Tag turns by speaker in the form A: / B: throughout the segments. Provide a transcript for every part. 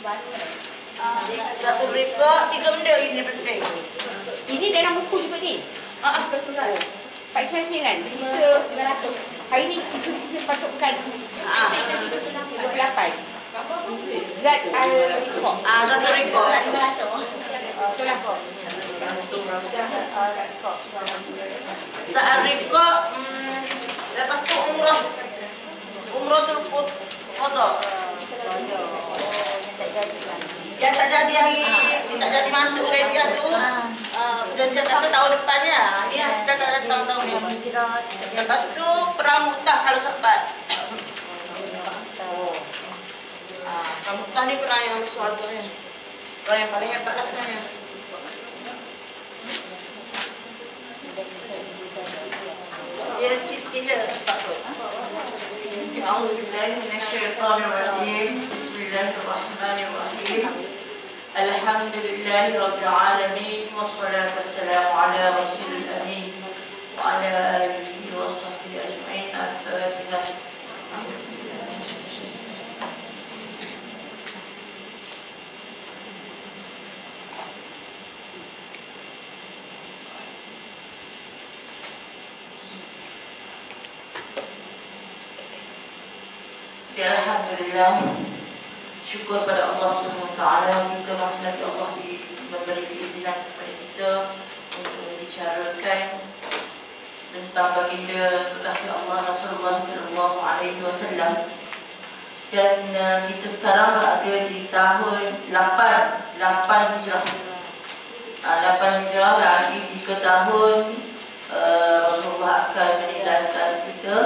A: Satu rekod, 3 benda ini penting.
B: Ini dalam buku juga ni. Buku surat. 499. Sisa 500. Hari ni sisa pasukan 28. Zat al-Rekod.
A: Satu rekod.
B: Itulah.
A: Saat rekod, lepas tu umrah. Umrah tu foto. Yang tak jadi hari, tak jadi masuk Hudaibiyah tu, perjanjian kata tahun depannya. Ni kita tak datang tahun ni. Lepas tu perang Mu'tah kalau sempat. Perang Mu'tah ni perang yang besar tu ni. Perang yang paling hebat lah sebenarnya. Dia sikit-sikit je sempat tu. A'udzubillahiminasyaitanirrajim. Bismillahirrahmanirrahim. Alhamdulillahirabbil alamin wassalatu wassalamu ala rasulil amin wa ala alihi wa sahbihi ajma'in. Al-Fatihah. Alhamdulillah, syukur pada Allah SWT. Kita masih lagi Allah memberi keizinan kepada kita untuk membicarakan tentang baginda kekasih Allah Rasulullah SAW. Dan kita sekarang berada di tahun 8 Hijrah. 8 Hijrah berarti 3 tahun Rasulullah akan meninggalkan kita.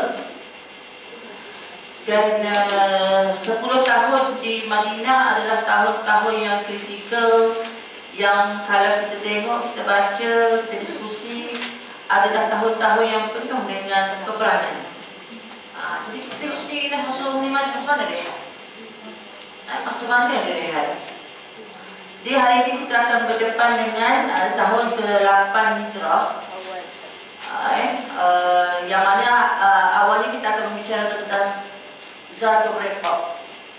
A: Dan 10 tahun di Madinah adalah tahun-tahun yang kritikal, yang kalau kita tengok, kita baca, kita diskusi, adalah tahun-tahun yang penuh dengan peperangan. Jadi kita tengok sendiri lah Rasulullah ni masa mana dia rehat. Masa mana dia rehat. Di hari ini kita akan berdepan dengan tahun ke-8 Hijrah. Yang mana awalnya kita akan membicarakan tentang Zatul Rekod.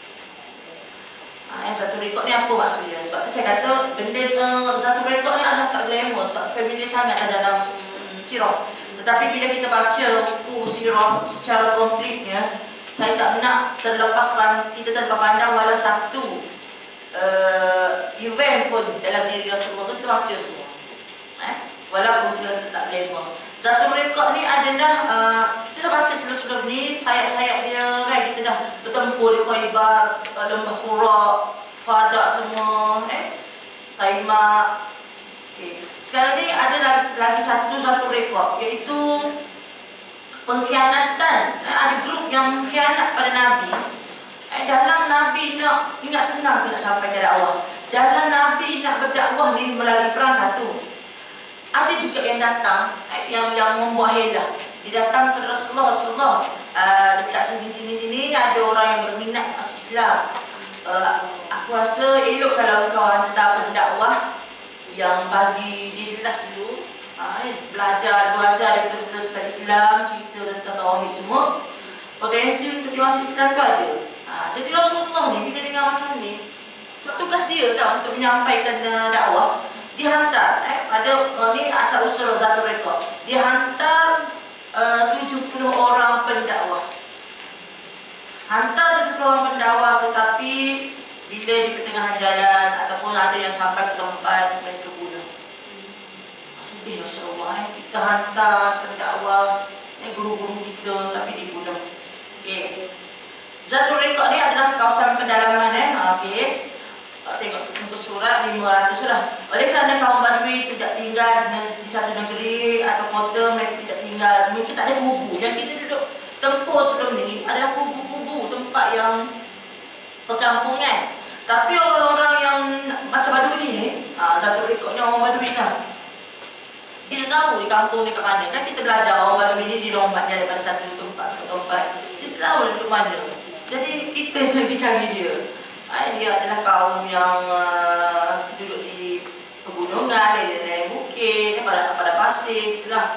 A: Zatul Rekod ni apa maksudnya? Sebab tu saya kata benda Zatul Rekod ni adalah tak glamour, tak familiar sangat dalam sirah. Tetapi bila kita baca buku sirah secara kompletnya, saya tak nak kita terlepas pandang walau satu event pun dalam diri Rasulullah tu kita baca semua. Walaupun kita tak glamour. Zatul Rekod ni adalah kita dah baca sebelum-sebelum ni sayap-sayap dia kan, kita dah bertempur di Khaybar, Lembah Qura, Fadak semua, Taimak. Sekarang ni ada lagi satu Zatul Rekod, iaitu pengkhianatan. Ada grup yang mengkhianat pada Nabi. Dalam Nabi nak ingat senang nak sampai ke dakwah. Dalam Nabi nak berdakwah ni melalui perang satu. Ada juga yang datang yang membuat helah. Dia datang kepada Rasulullah, dekat sini ada orang yang berminat masuk Islam. Aku rasa elok kalau kau hantar pendakwah yang bagi dia jelas dulu, belajar tentang Islam, cerita tentang tauhid semua. Potensi untuk dia masuk Islam tu ada. Jadi Rasulullah ni bila dengar macam ni, tugas dia dah untuk menyampaikan dakwah. Dihantar, ni asal usul Zatul Rekod. Dihantar 70 orang pendakwah. Hantar 70 orang pendakwah, tetapi bila di pertengahan jalan ataupun ada yang sampai ke tempat, mereka bunuh. Sedih Rasulullah, kita hantar pendakwah, guru-guru kita, tapi dibunuh. Zatul Rekod ni adalah kawasan pedalaman. Tengok muka surat 500 lah. Oleh kerana kaum Badui tidak tinggal di satu negeri atau kota, mereka tidak tinggal, mereka tak ada kubu. Yang kita duduk tempuh sebelum ni adalah kubu-kubu, tempat yang perkampungan. Tapi orang-orang yang macam Badui ni, Zatul Rekod ni orang Badui lah. Kita tahu di kampung dekat mana. Kan kita belajar orang Badui ni dirombat daripada satu tempat ke tempat. Kita tahu duduk mana. Jadi kita lagi cari dia. Dia adalah kaum yang duduk di pegunungan, di bukit, pada pasir, itulah.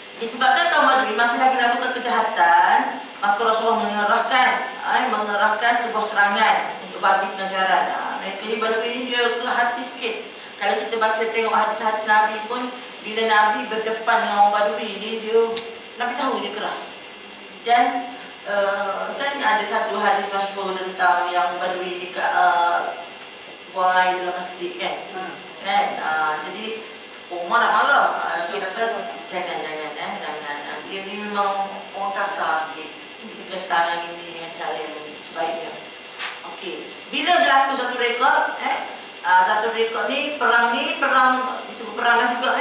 A: Disebabkan kaum Badui masih lagi melakukan kejahatan, maka Rasulullah mengerahkan sebuah serangan untuk bagi pengajaran. Mereka ni Badui ni dia ke hati sikit. Kalau kita baca tengok hadis-hadis Nabi pun, bila Nabi berdepan dengan orang Badui ni, Nabi tahu dia keras. Dan kan ada satu hadis masyhur tentang yang Badui dekat buang air dalam masjid kan. Jadi Umar nak marah. Rasul kata jangan. Dia ni memang orang kasar sikit. Kita kena tangan ini dengan cara yang sebaiknya. Okey. Bila berlaku satu rekod, satu rekod ni perang disebut perang lah juga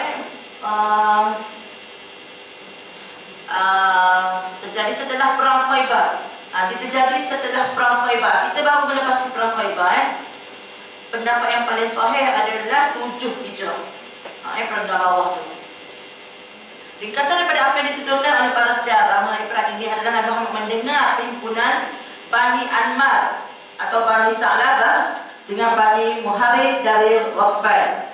A: terjadi setelah perang Khaybar. Dia terjadi setelah perang Khaybar. Kita baru melepasi perang Khaybar. Pendapat yang paling sahih adalah 7 Hijrah. Perang bawah tu. Ringkasan daripada apa yang dituturkan oleh para sejarah mengenai perang ini adalah Nabi Muhammad mendengar perhimpunan Bani Anmar atau Bani Sa'labah dengan Bani Muharib dari Ghaffar.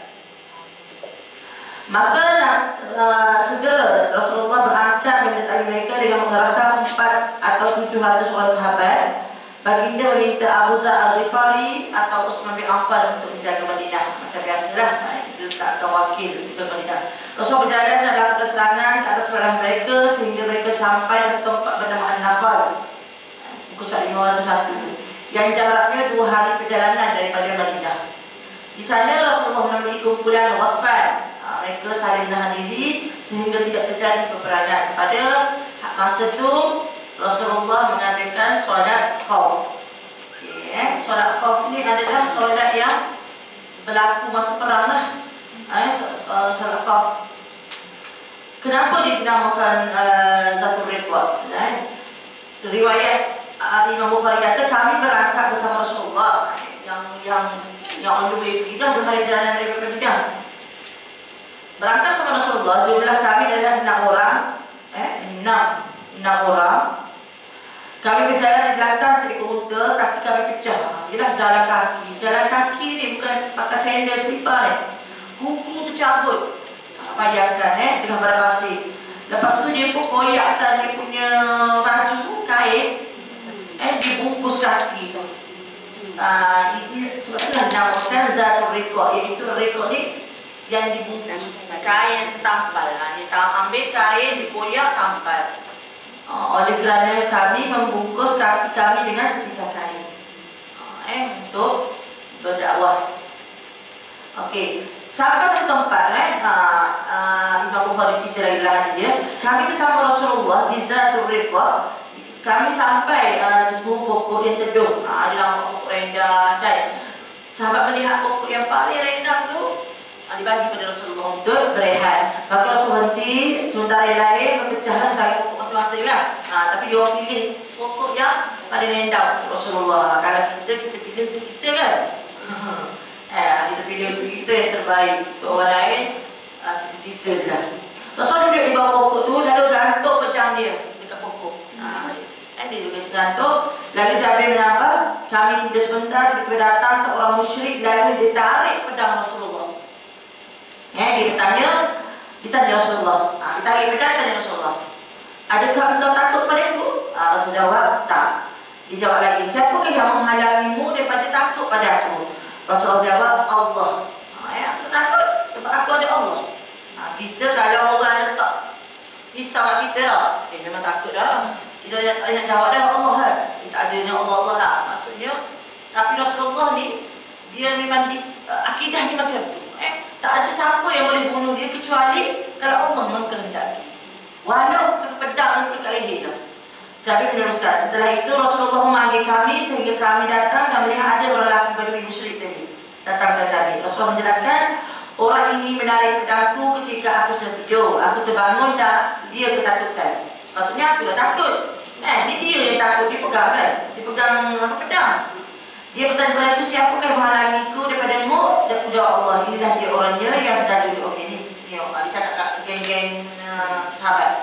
A: Maka segera Rasulullah berangkat menyertai mereka dengan mengerahkan 400 atau 700 orang sahabat. Baginda meminta Abu Zar Al-Ghifari atau Utsman bin Affan untuk menjaga Madinah. Macam biasalah, itu tak akan wakil untuk Madinah. Rasul berjalan dalam keserangan ke atas perahu mereka sehingga mereka sampai satu tempat bernama An-Nakhal. Buku surat 501 yang jaraknya 2 hari perjalanan daripada Madinah. Di sana Rasulullah menemui kumpulan Ghaffar. Mereka saling menahan diri sehingga tidak terjadi peperangan. Pada masa itu Rasulullah mengadakan solat khauf. Solat khauf ini adalah solat yang berlaku masa perang lah. Solat khauf. Kenapa dinamakan satu rekod? Riwayat Imam Bukhari kata kami berangkat bersama Rasulullah yang on the way pergi dah 2 hari perjalanan daripada Madinah. Berangkat sama Rasulullah, jumlah kami adalah 6 orang. 6 orang. Kami berjalan di belakang seekor unta, kaki kami pecah. Ialah jalan kaki. Jalan kaki ni bukan pakai sandal selipar ni. Kuku tercabut. Bayangkan tengah pada pasir. Lepas tu dia pun koyakkan dia punya baju kain, dibungkus kaki tu. Sebab itulah dinamakan Zatul Riqaq, iaitu rekod ni yang dibungkus kain yang tertampal. Dia ambil kain, dikoyak, tampal. Oleh kerana kami membungkus kaki kami dengan sepisah kain untuk berdakwah. Okey, sampai satu tempat Imam Bukhari cerita lagi lah dia. Kami bersama Rasulullah di Zatul Riqaq. Kami sampai di sebuah pokok yang teduh. Ada nampak pokok rendah dan sahabat melihat pokok yang paling rendah tu dibagi pada Rasulullah untuk berehat. Maka Rasul berhenti, sementara yang lain berpecahlah cari pokok masing-masing lah. Tapi dia orang pilih pokok yang paling rendah untuk Rasulullah. Kalau kita pilih untuk kita kan. Kita pilih untuk kita yang terbaik. Untuk orang lain sisa-sisa je. Rasul duduk di bawah pokok tu, lalu gantung pedang dia dekat pokok. Dia juga gantung. Lalu Jabir menambah, kami tidak sebentar tiba-tiba datang seorang musyrik lalu dia tarik pedang Rasulullah. Dia tanya Rasulullah. Ditarik pedang, tanya Rasulullah, adakah engkau takut padaku? Rasul jawab, tak. Dia jawab lagi, siapakah yang menghalangimu daripada takut padaku? Rasul jawab, Allah. Aku takut sebab aku ada Allah. Kita kalau orang letak pisau kat kita dah, memang takut dah. Kita nak jawab dah Allah kan. Tak adanya Allah lah. Maksudnya, tapi Rasulullah ni dia memang akidah ni macam tu. Tak ada siapa yang boleh bunuh dia kecuali kalau Allah mengkehendaki. Walau pedang dekat leher dah. Jabir meneruskan, setelah itu Rasulullah memanggil kami sehingga kami datang dan melihat ada orang lelaki Badui musyrik tadi datang kepada kami. Rasulullah menjelaskan, orang ini menarik pedangku ketika aku sedang tidur. Aku terbangun dan dia ketakutan. Sepatutnya aku dah takut. Ini dia yang takut, dia pegang kan? Dia pegang pedang. Dia bertanya kepada aku, siapakah yang menghalangiku daripada-mu? Dan aku jawab, Allah, inilah dia orangnya yang sedang duduk. Okey, ni dia cakap kat geng-geng sahabat.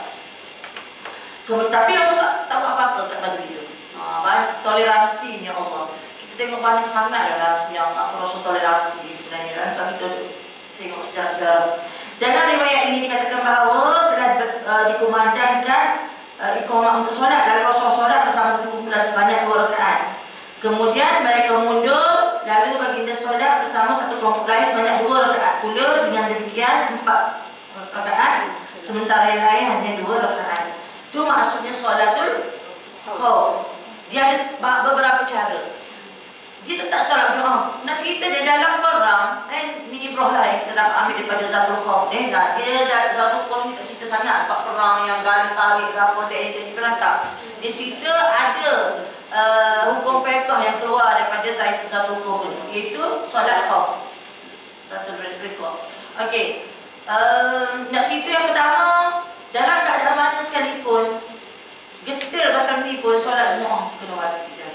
A: Tapi Rasul tak buat apa-apa kat Badui itu. Toleransinya Allah. Kita tengok banyak sangat adalah yang Rasul toleransi sebenarnya kan. Kalau kita tengok sejarah-sejarah. Dalam riwayat ini dikatakan bahawa telah dikumandangkan iqamah untuk solat. Lalu Rasul solat bersama satu kumpulan sebanyak 2 rakaat. Kemudian mereka mundur, lalu baginda solat bersama satu kelompok lain sebanyak 2 rakaat pula. Dengan demikian 4 rakaat, sementara yang lain hanya 2 rakaat. Itu maksudnya solatul khauf. Dia ada beberapa cara. Dia tetap solat macam nak cerita dia dalam perang. Ni ibrah lah yang kita dapat ambil daripada Zatul Khauf ni. Dia dalam Zatul Khauf ni tak cerita sangat apa perang yang galip tarik ke apa teknik perang tak. Dia cerita ada hukum fiqh yang keluar daripada Zatul Khauf ni, iaitu solat khauf. Zatul fiqh. Okey. Nak cerita yang pertama, dalam keadaan mana sekalipun getir macam ni pun solat Jumaat tu kena wajib dijaga.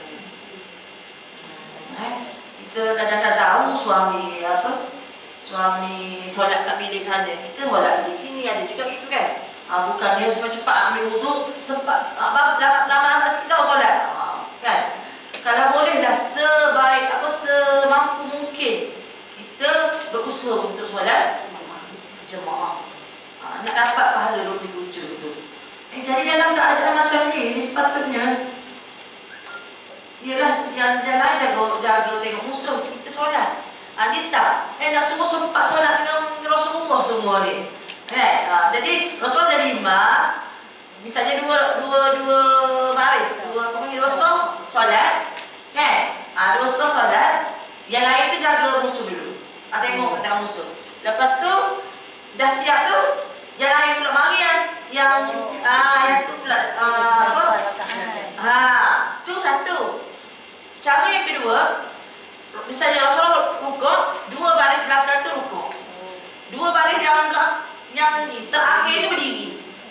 A: Kita kadang-kadang tahu suami suami solat kat bilik sana, kita solat bilik sini, ada juga gitu kan. Bukan dia cepat-cepat ambil wuduk, sempat lama-lama sikit tahu solat. Kan? Kalau bolehlah semampu mungkin kita berusaha untuk solat jemaah. Nak dapat pahala 27 tu. Jadi dalam keadaan macam ni sepatutnya ialah yang lain jaga tengok musuh, kita solat. Dia tak. Nak semua sempat solat dengan Rasulullah semua ni. Jadi Rasulullah jadi imam, misalnya dua baris, dua saf solat. Dua saf solat, yang lain tu jaga musuh dulu. Tengok ada musuh. Lepas tu dah siap tu, yang lain pula mari yang tu pula tu satu. Cara yang kedua, misalnya Rasulullah rukuk, 2 baris belakang tu rukuk, 2 baris yang terakhir ni berdiri.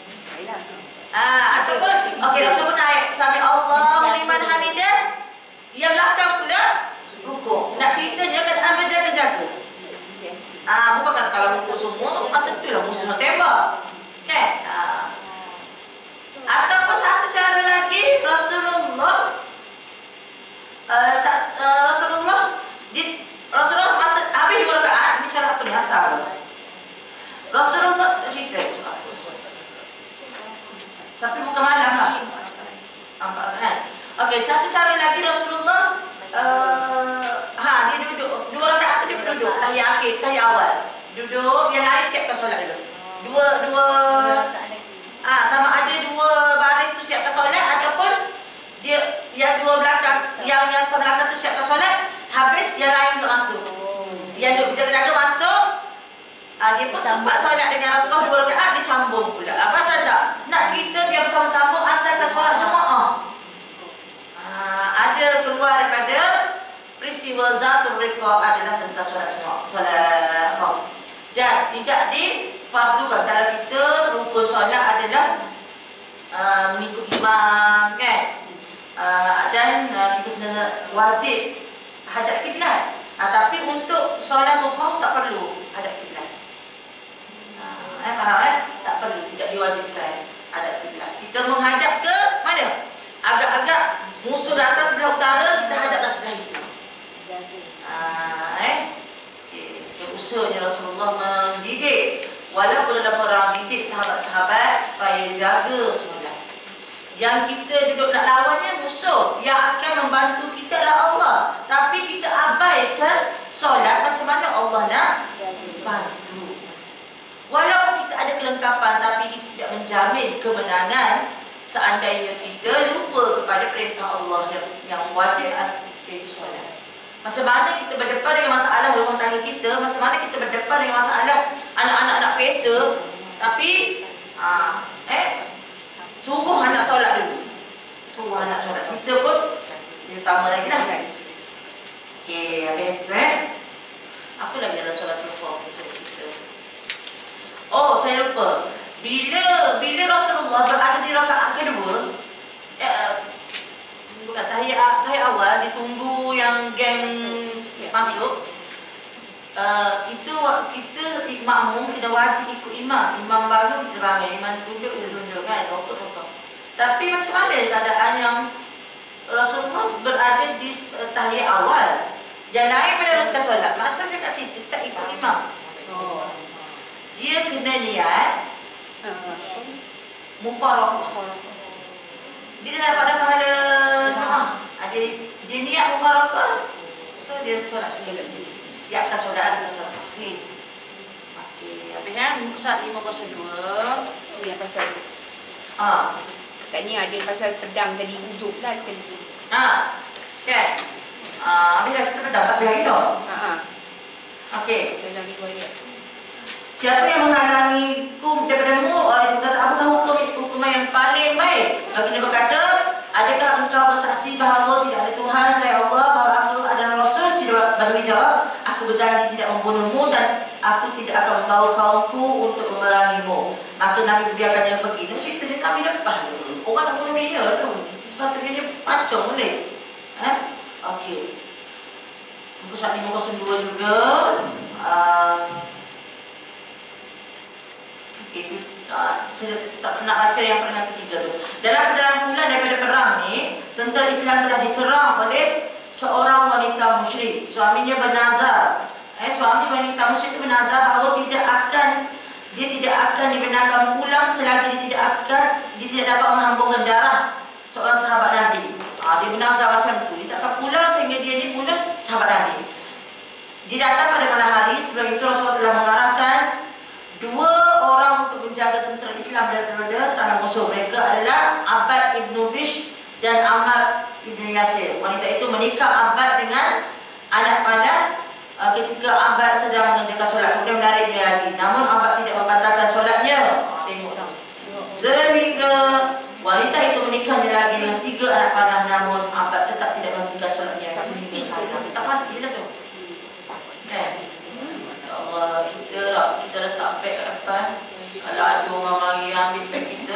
A: Ataupun Rasulullah naik sampai Allahu liman hamidah, yang belakang pula rukuk. Nak ceritanya keadaan berjaga-jaga. Bukan kata kalau rukuk semua tu masa tu lah musuh nak tembak. Kan? Ataupun satu cara lagi, Rasulullah masa habis 2 rakaat, ni syarat apa ni asal. Rasulullah cerita tapi bukan malam lah. Okey, satu cara lagi Rasulullah dia duduk 2 rakaat tu, dia duduk tahiyat akhir, tahiyat awal. Duduk, yang lain siapkan solat dulu. Sama ada 2 baris tu siapkan solat, ataupun dia yang 2 belakang, yang sebelah belakang tu siapkan solat, habis yang lain pun masuk. Yang duduk jaga-jaga masuk, dia pun sempat solat dengan Rasulullah 2 rakaat, disambung pula. Pasal tak? Nak cerita dia bersama-sama asalkan solat jemaah. Ada keluar daripada peristiwa Zatul Riqah adalah tentang solat jemaah, solat khauf. Dan tidak difardukan. Kalau kita rukun solat adalah mengikut imam, kan? Dan kita kena wajib hadap kiblat. Tapi untuk solat khauf tak perlu hadap kiblat. Faham? Tak perlu, tidak diwajibkan hadap kiblat. Kita menghadap ke mana? Agak-agak musuh datang sebelah utara, kita hadaplah sebelah itu. Usahanya Rasulullah mendidik, walaupun dalam perang, didik sahabat-sahabat supaya jaga solat. Yang kita duduk nak lawannya musuh, yang akan membantu kita adalah Allah. Tapi kita abaikan solat, macam mana Allah nak bantu? Walaupun kita ada kelengkapan, tapi kita tidak menjamin kemenangan seandainya kita lupa kepada perintah Allah yang wajib, iaitu solat. Macam mana kita berdepan dengan masalah rumah tangga kita, macam mana kita berdepan dengan masalah anak-anak nak pesa, tapi suruh anak solat dulu. Suruh anak solat. Kita pun yang utama lagi lah. Okey, habis tu apa lagi dalam solat khauf saya cerita? Saya lupa. Bila Rasulullah berada di rakaat kedua, bukan tahiyat awal, ditunggu yang geng masuk. Kita makmum kena wajib ikut imam. Imam bangun kita bangun, imam tunjuk kita tunjuk, kan? Rokok. Tapi macam mana keadaan yang Rasulullah berada di tahiyat awal, yang lain meneruskan solat, maksudnya kat situ tak ikut imam. Dia kena niat mufaraqah. Dia dapat pahala jemaah. dia niat mubarakah, so dia solat sendiri. Siapkan solat, dia solat sendiri. Okey, habis muka surat 502.
B: Oh, yang pasal
A: Ah.
B: tak ni ada pasal pedang tadi ujung lah sekali tu.
A: Kan? Habis dah cerita pedang, tak boleh lagi dah. Okey.
B: Dalam riwayat.
A: Siapa yang menghalangiku daripada-Mu oleh Tuhan, apakah hukuman yang paling baik? Baginda berkata, adakah engkau bersaksi bahawa tidak ada Tuhan selain Allah, bahawa aku adalah Rasul? Si Badui jawab, aku berjanji tidak membunuhmu dan aku tidak akan membawa kaumku untuk memerangimu. Maka Nabi biarkannya pergi. Itu cerita dia Nabi lepas dulu. Orang nak bunuh dia tu. Sepatutnya dia pancung boleh. Okey. Muka surat 502 juga. Itu saya tak nak baca yang pernah ketiga tu. Dalam perjalanan pulang daripada perang ni, tentera Islam telah diserang oleh seorang wanita musyrik. Suaminya bernazar. Suami wanita musyrik itu bernazar bahawa dia tidak akan dibenarkan pulang selagi dia tidak dapat menghamburkan darah seorang sahabat Nabi. Dia bernazar macam tu. Dia tak akan pulang sehingga dia dibunuh sahabat Nabi. Dia datang pada malam hari. Sebelum itu Rasulullah telah mengarahkan 2 orang untuk menjaga tentera Islam daripada serangan musuh. Mereka adalah Abbad ibn Bish dan Ammar ibn Yasir. Wanita itu menikah Abbad dengan anak panah ketika Abbad sedang mengerjakan solat. Kemudian menarik dia lagi. Namun Abbad tidak membatalkan solatnya. Tengok tak? Sehingga wanita itu menikahnya lagi dengan 3 anak panah. Namun Abbad tetap tidak menghentikan solatnya sehingga salam. Tak mati lah tu. Allah, kita letak beg kat depan. Kalau ada orang mari ambil beg kita,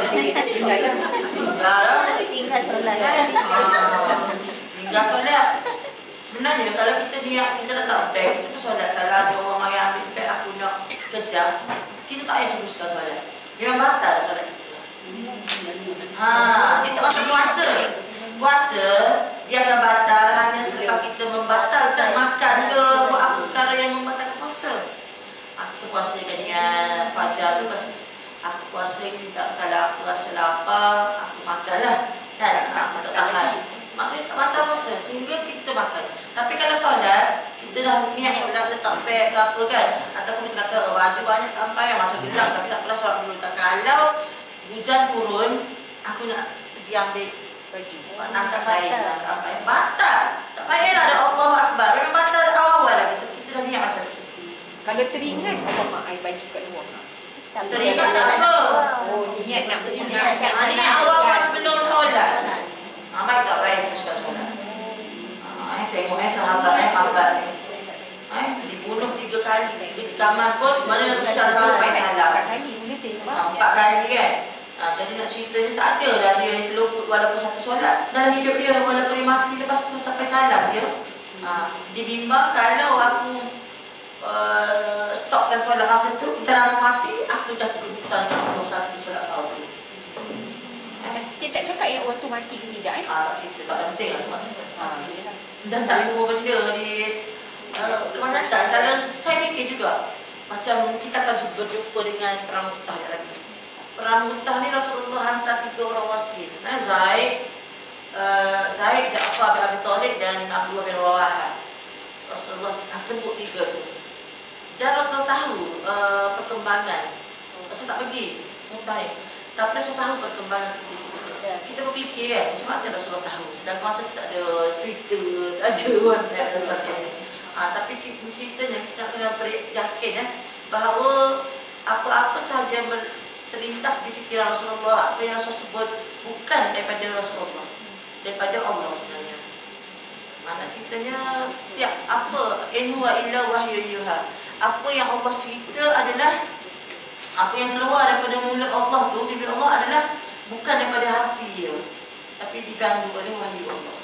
A: tinggal solat. Tinggal solat. Sebenarnya kalau kita niat kita letak beg, kita pun solat. Kalau ada orang mari ambil beg aku nak kejar, kita tak payah sebutkan solat. Memang batal solat kita. Dia tak masuk puasa. Puasa dia akan batal hanya selepas kita membatalkan makan ke buat apa perkara yang membatalkan puasa. Aku puasa kan niat fajar tu, lepas aku puasa kita, kalau aku rasa lapar aku makanlah kan, aku tak tahan, maksudnya tak batal puasa sehingga kita makan. Tapi kalau solat, kita dah niat solat letak beg ke apa kan, ataupun kita kata baju banyak tak payah masa gelap tapi tak pernah solat dulu. Tak, kalau hujan turun aku nak pergi ambil baju, angkat kain, angkat apa, batal. Tak payahlah ada Allahu Akbar, memang batal awal lagi sebab kita dah niat macam tu.
B: Kalau teringat, apa mak air baju kat luar?
A: Teringat tak apa.
B: Oh, niat nak pergi.
A: Niat awal sebelum solat. Baik tak baik teruskan solat. Tengok sahabat Abbad ni. Dibunuh 3 kali. Di kamar pun mana teruskan sampai salam. 4 kali kan. Jadi nak ceritanya tak ada lah dia terluput walaupun satu solat dalam hidup dia, walaupun dia mati lepas tu sampai salam dia. Dibimbang kalau aku stopkan solat masa tu, kita lama mati, aku dah berhutang dengan Allah satu solat fardu.
B: Dia tak cakap yang orang tu mati ke tidak
A: Tak cerita, tak penting lah maksudnya. Dan tak semua benda di kebanyakan, kalau saya fikir juga macam kita akan berjumpa dengan perang Mu'tah lagi. Perang Mu'tah ni Rasulullah hantar 3 orang wakil, Zaid, Ja'far bin Abi Talib dan Abdullah bin Rawahah. Rasulullah sebut 3 tu. Dan Rasulullah tahu perkembangan. Rasulullah tak pergi Mu'tah ni, tapi Rasulullah tahu perkembangan ketika kita berfikir kan, macam mana Rasulullah tahu? Sedangkan masa tu tak ada Twitter, tak ada WhatsApp dan sebagainya. Tapi ceritanya kita kena yakin bahawa apa-apa sahaja yang terlintas di fikiran Rasulullah, apa yang Rasulullah sebut bukan daripada Rasulullah, daripada Allah sebenarnya. Mana ceritanya setiap apa, in huwa illa wahyun yuha. Apa yang Allah cerita adalah apa yang keluar daripada mulut Allah tu, bibir Allah adalah bukan daripada hati dia, tapi dipandu oleh wahyu Allah.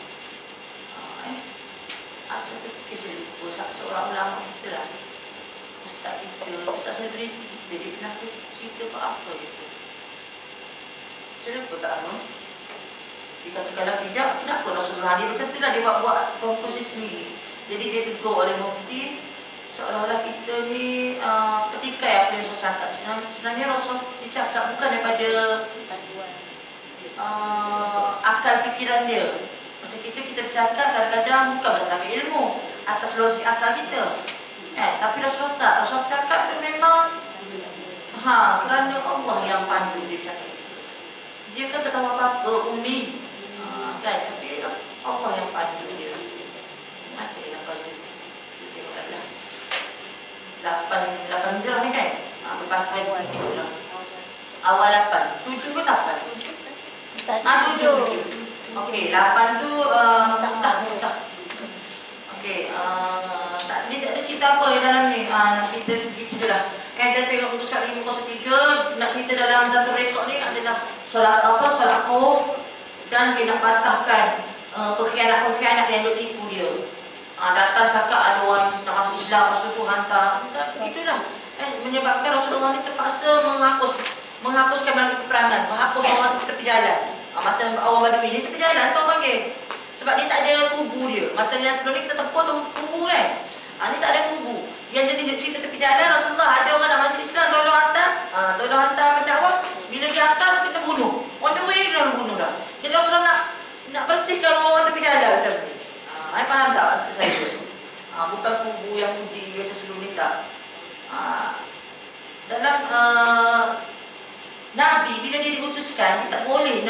A: Satu kisah seorang ulama kita lah, ustaz kita, ustaz selebriti kita, dia pernah cerita apa gitu. Saya lupa tak apa. Dia kata kalau tidak, kenapa Rasulullah dia macam tu lah, dia buat konklusi sendiri. Jadi dia tegur oleh mufti, seolah-olah kita ni petikai apa yang Rasul cakap. Sebenarnya Rasul dicakap bukan daripada akal fikiran dia. Macam kita bercakap kadang-kadang bukan berdasarkan ilmu atas logik akal kita. Tapi Rasulullah tak. Rasulullah cakap tu memang kerana Allah yang pandu dia cakap itu. Dia kan tak tahu apa-apa, ummi. Kan? Tapi Allah yang pandu dia. Ada yang pandu. Tengok adalah 8 hijrah ni kan? Berbaki lagi 3 hijrah. Awal 8. 7 ke 8? 7. Okey, 8 tu tak. Okey, ni tak ada cerita apa dalam ni. Cerita begitu je lah. Kita tengok buku surat 503, nak cerita dalam satu rekod ni adalah solat khauf, dan dia nak patahkan pengkhianat yang duk tipu dia. Datang cakap ada orang nak masuk Islam, masuk hantar. Begitulah. Menyebabkan Rasulullah ni terpaksa menghapuskan melalui peperangan, menghapus orang tu tepi jalan. Macam orang Badui ni tepi jalan tu orang panggil. Sebab dia tak ada kubu dia. Macam yang sebelum ni kita tempur tu kubu kan. Ni tak ada kubu. Yang jadi cerita tepi jalan, Rasulullah ada orang nak masuk Islam, tolong hantar pendakwah. Bila dia hantar, kena bunuh. On the way, kena bunuh dah. Jadi Rasulullah nak bersihkan orang tepi jalan macam ni. Faham tak maksud saya? Bukan kubu Yahudi biasa sebelum ni tak. Dalam Nabi bila dia diutuskan, dia tak boleh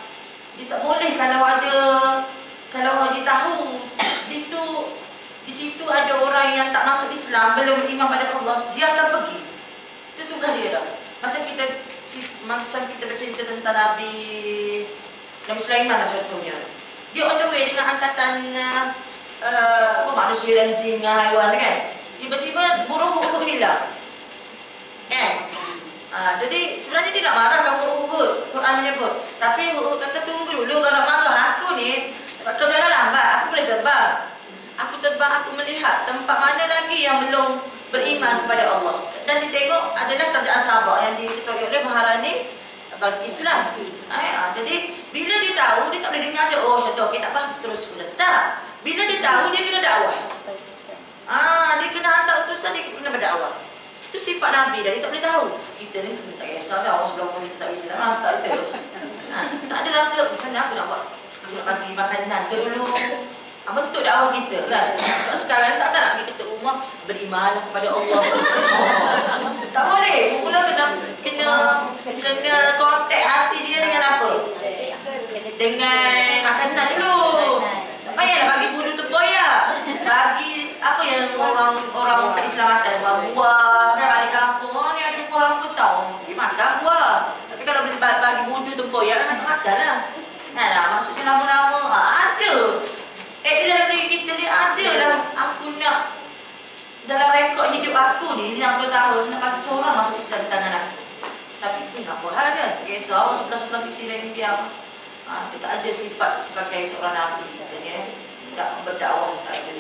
A: kalau dia tahu di situ ada orang yang tak masuk Islam, belum beriman pada Allah, dia akan pergi. Itu tugas dia dah. Macam kita bercerita tentang Nabi Sulaiman lah contohnya. Dia on the way dengan angkatan manusia dan jin dengan haiwan kan. Tiba-tiba burung Uhud hilang. Kan? Jadi sebenarnya dia nak marah kalau Uhud, Quran menyebut. Tapi Uhud kata tunggu dulu, kau nak marah aku ni sebab kau jalan lambat, aku boleh terbang. Aku melihat tempat mana lagi yang belum beriman kepada Allah. Dan ditengok adalah kerajaan Sabah yang diketuai oleh Maharani Balqis lah. Jadi bila dia tahu, dia tak boleh dengar je, oh contoh, okay, tak apa, terus tak. Bila dia tahu, dia kena dakwah. Dia kena hantar utusan, dia kena berdakwah. Itu sifat Nabi dah, dia tak boleh tahu. Kita ni tak kisah lah, orang sebelah kita tak kisah lah, tak ada. Tak ada rasa, misalnya aku nak buat, aku nak bagi makanan ke dulu. Bentuk dakwah kita kan. Sebab sekarang ni takkan nak pergi ketuk rumah, beriman kepada Allah. Tak boleh, mula kena kontak hati dia dengan apa? Dengan makanan dulu. Tak payahlah bagi bulu tempoyak. Bagi apa yang orang keislamatan, buah kan, balik kampung, ni ada buah rambutan, dia makan buah. Tapi kalau boleh bagi bulu tempoyak, makan lah. Maksudnya lama-lama ada. Dalam diri kita ni ada lah. Aku nak dalam rekod hidup aku ni 60 tahun nak bagi seorang masuk Islam di tangan aku. Tapi itu nak buat hal kan. Kisah orang sebelah-sebelah di sini yang diam. Dia tak ada sifat sebagai seorang Nabi katanya. Tak berdakwah, tak ada.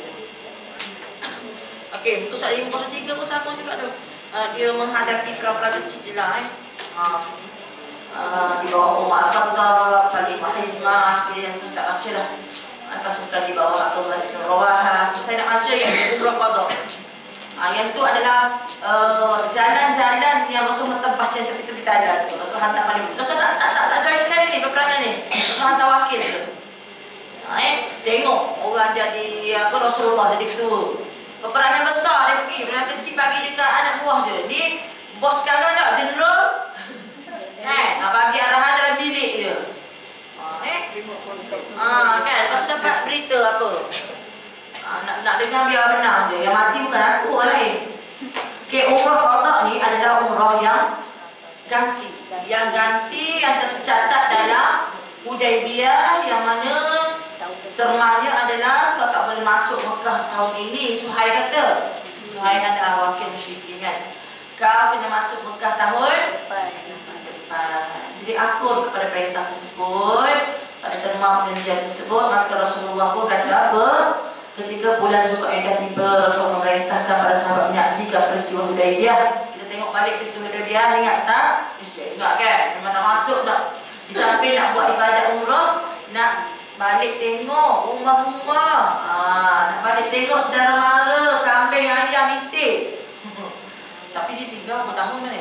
A: Okey, muka surat 503 pun sama juga tu. Dia menghadapi perang-perang kecil je lah di bawah Umar Al-Khattab, Khalifah Hizmah, dia yang tak baca lah. Pasukan di bawah Abdullah bin Rawahah. Saya nak baca yang Umrah Qadha. Yang tu adalah jalan-jalan yang Rasul tebas yang tepi-tepi jalan tu. Rasul hantar paling. Rasul tak join sekali ni peperangan ni. Rasul hantar wakil tu. Tengok orang jadi Rasulullah jadi ketua. Peperangan besar dia pergi, peperangan kecil bagi dekat anak buah je. Ni bos sekarang tak jeneral. Bagi arahan dalam bilik je. Kan, lepas tu dapat berita apa? Nak dengar biar benar je. Yang mati bukan aku lain. Okay, Umrah Qadha ni adalah umrah yang ganti. Yang tercatat dalam Hudaybiyah, yang mana termanya adalah kau tak boleh masuk Mekah tahun ini. Suhail kata. Suhail adalah wakil musyrikin kan. Kau kena masuk Mekah tahun depan. Jadi akur kepada perintah tersebut, pada terma perjanjian tersebut. Maka Rasulullah pun kata apa? Ketika bulan Zulqa'dah tiba, Rasulullah memerintahkan para sahabat menyaksikan peristiwa Hudaybiyah. Kita tengok balik peristiwa Hudaybiyah, ingat tak? Mesti ingat kan? Memang nak masuk, nak di samping nak buat ibadat umrah, nak balik tengok rumah-rumah, nak balik tengok saudara mara, kambing, ayam, itik. Tapi dia tinggal berapa tahun mana?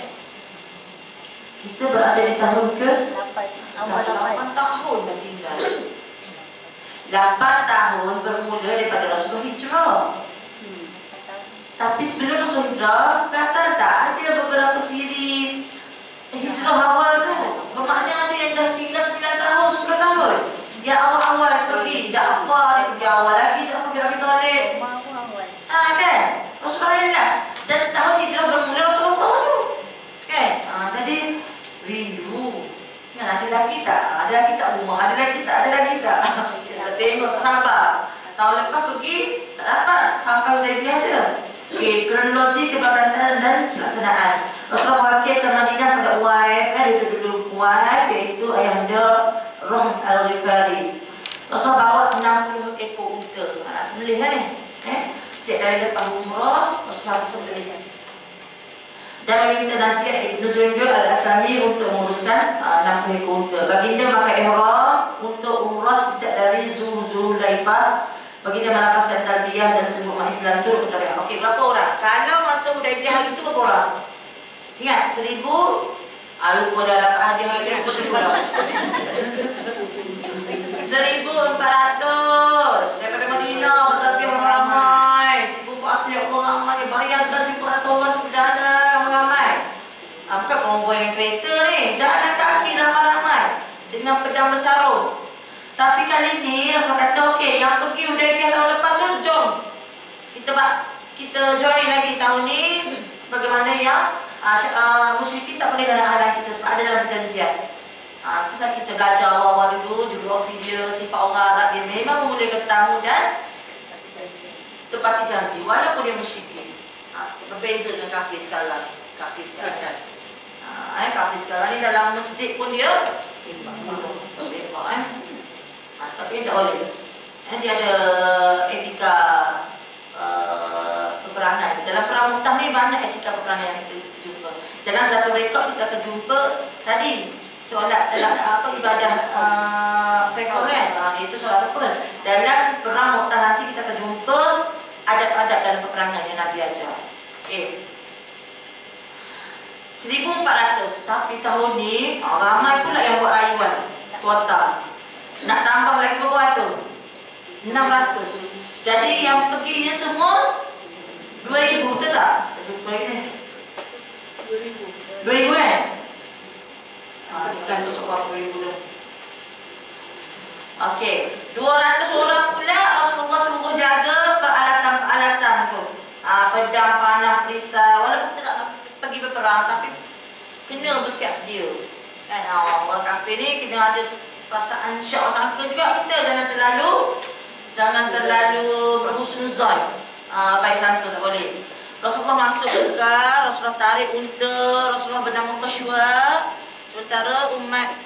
A: Kita berada di tahun ke 8 tahun dah tinggal. 8 tahun bermula daripada Rasulullah hijrah. Tapi sebelum Rasulullah hijrah, perasan tak ada beberapa siri hijrah awal tu. Bermakna ada yang dah tinggal 9 tahun, 10 tahun. Yang awal-awal pergi, Ja'far dia pergi awal lagi, Ja'far bin Abi Talib. Kan? Rasulullah last. Dan tahun hijrah bermula Rasulullah tu. Kan? Jadi rindu. Ada lagi tak? Ada lagi tak rumah? Ada lagi tak? Ada lagi tak? Tengok tak sabar. Tahun lepas pergi, tak dapat. Sampai Hudaybiyah je. Okey, kronologi kebakaran dan pelaksanaan. Rasulullah wakil ke Madinah pada Uwaif. Dia duduk Uwaif, iaitu ayahanda Ruhm Al-Ghifari. Rasulullah bawa 60 ekor unta. Nak sembelih lah ni. Setiap kali lepas umrah, Rasulullah sembelih. Dan meminta Najib Ibn Jundul Al-Aslami untuk menguruskan 60 ekor unta. Baginda pakai ihram untuk umrah sejak dari Zululaifah. Baginda melafazkan talbiyah dan seluruh umat Islam itu bertalbiyah. Okey, berapa orang? Kalau masa Hudaybiyah hari itu berapa orang? Ingat, 1000. Lupa dah dapat hadiah lupa orang. 1400 daripada Madinah bertalbiyah ramai. 1400 ya Allah ramai. Bayangkan 1400 orang tu berjalan ramai. Bukan konvoi dengan kereta ni, jalan kaki ramai-ramai dengan pedang bersarung. Tapi kali ni Rasul kata okey, yang pergi Hudaybiyah tahun lepas tu jom kita join lagi tahun ni, sebagaimana yang musyrikin tak boleh dalam halang kita sebab ada dalam perjanjian. Terus kita belajar awal-awal dulu geografi dia, sifat orang Arab dia memang memulihkan tamu dan tepati janji walaupun dia musyrikin. Berbeza dengan kafir sekarang. Kafir sekarang kan. Kafir sekarang ni dalam masjid pun dia tembak. Sebab dia tak boleh. Dia ada etika peperangan. Dalam perang Mu'tah ni banyak etika peperangan yang kita jumpa. Dalam satu rekod kita akan jumpa tadi solat dalam ibadah fiqh kan. Itu solat apa? Dalam perang Mu'tah nanti kita akan jumpa adab-adab dalam peperangan yang Nabi ajar. Okey. 1400. Tapi tahun ni ramai pula yang buat rayuan kuota. Nak tambah lagi berapa ratus? 600. Jadi yang pergi semua 2000, betul tak? Kita jumpa lagi ni 2000 kan? Bukan besok berapa 2000 tu. Okey, 200 orang pula Rasulullah suruh jaga peralatan-peralatan tu. Pedang, panah, perisai. Walaupun kita tak nak pergi berperang, tapi kena bersiap sedia. Kan? Orang kafir ni kena ada perasaan syak sangka juga kita. Jangan terlalu berhusnuzon. Baik sangka tak boleh. Rasulullah masuk Mekah, Rasulullah tarik unta, Rasulullah bernama Qashwa. Sementara umat